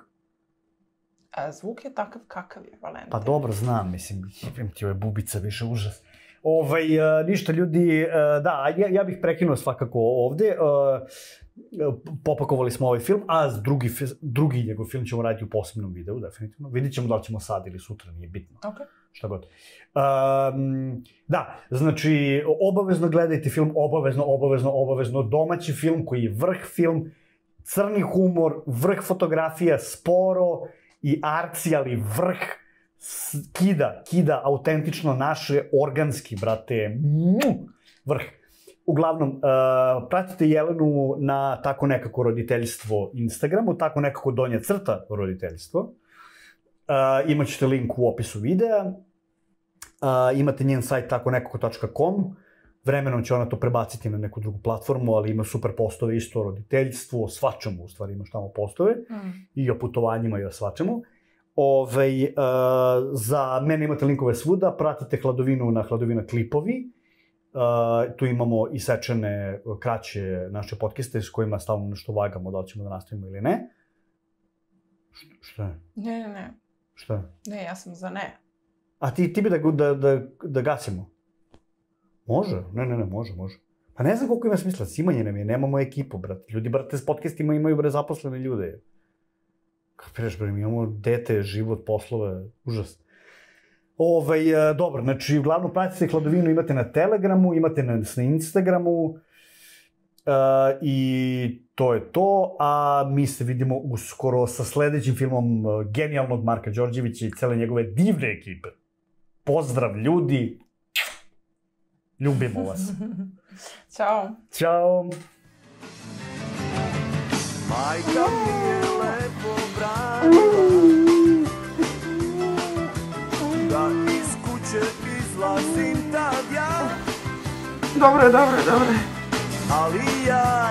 A, zvuk je takav kakav je, Valentin. Pa dobro, znam, mislim, jebim ti ove bubice, više užas. Ovaj, a, ništa, ljudi, a, da, ja, ja bih prekinuo svakako ovde. A, popakovali smo ovaj film, a drugi, drugi njegov film ćemo raditi u posebnom videu, definitivno. Vidit ćemo da li ćemo sad ili sutra, nije bitno. Okay. Šta god. Um, da, znači, obavezno gledajte film, obavezno, obavezno, obavezno, domaći film koji je vrh film, crni humor, vrh fotografija, sporo i arci, ali vrh kida, kida, autentično naše, organski, brate, mu, vrh. Uglavnom, uh, pratite Jelenu na tako nekako roditeljstvo Instagramu, tako nekako donja crta roditeljstvo. Uh, imaćete link u opisu videa. Uh, imate njen sajt tako nekako tačka com. Vremenom će ona to prebaciti na neku drugu platformu, ali ima super postove isto o roditeljstvu, o svačemu, u stvari imaš tamo postove. Mm. I o putovanjima i o svačemu. Ove, uh, za mene imate linkove svuda, pratite Hladovinu na Hladovina klipovi. Uh, tu imamo isečene kraće naše podcaste s kojima stalno nešto vagamo da li ćemo da nastavimo ili ne. Š, šta je? Ne, ne, ne. Šta? Ne, ja sam za ne. A ti, ti bi da, da, da, da gasimo? Može? Ne, ne, ne, može, može. Pa ne znam koliko ima smisla, cimanje nam je, nemamo ekipu, brate. Ljudi, brate, s podcastima imaju, bre, zaposlene ljude. Kapiraš, bre, mi imamo dete, život, poslove, užas. Ovaj, dobro, znači, uglavnom pratite Hladovinu, imate na Telegramu, imate na, na Instagramu uh, i to je to, a mi se vidimo uskoro sa sledećim filmom uh, genijalnog Marka Đorđevića i cele njegove divne ekipe. Pozdrav, ljudi! Ljubimo vas. Ćao. Ćao. Majka mi je lepo branila da iz kuće izlazim tad ja. Dobre, dobre, dobre. Ali ja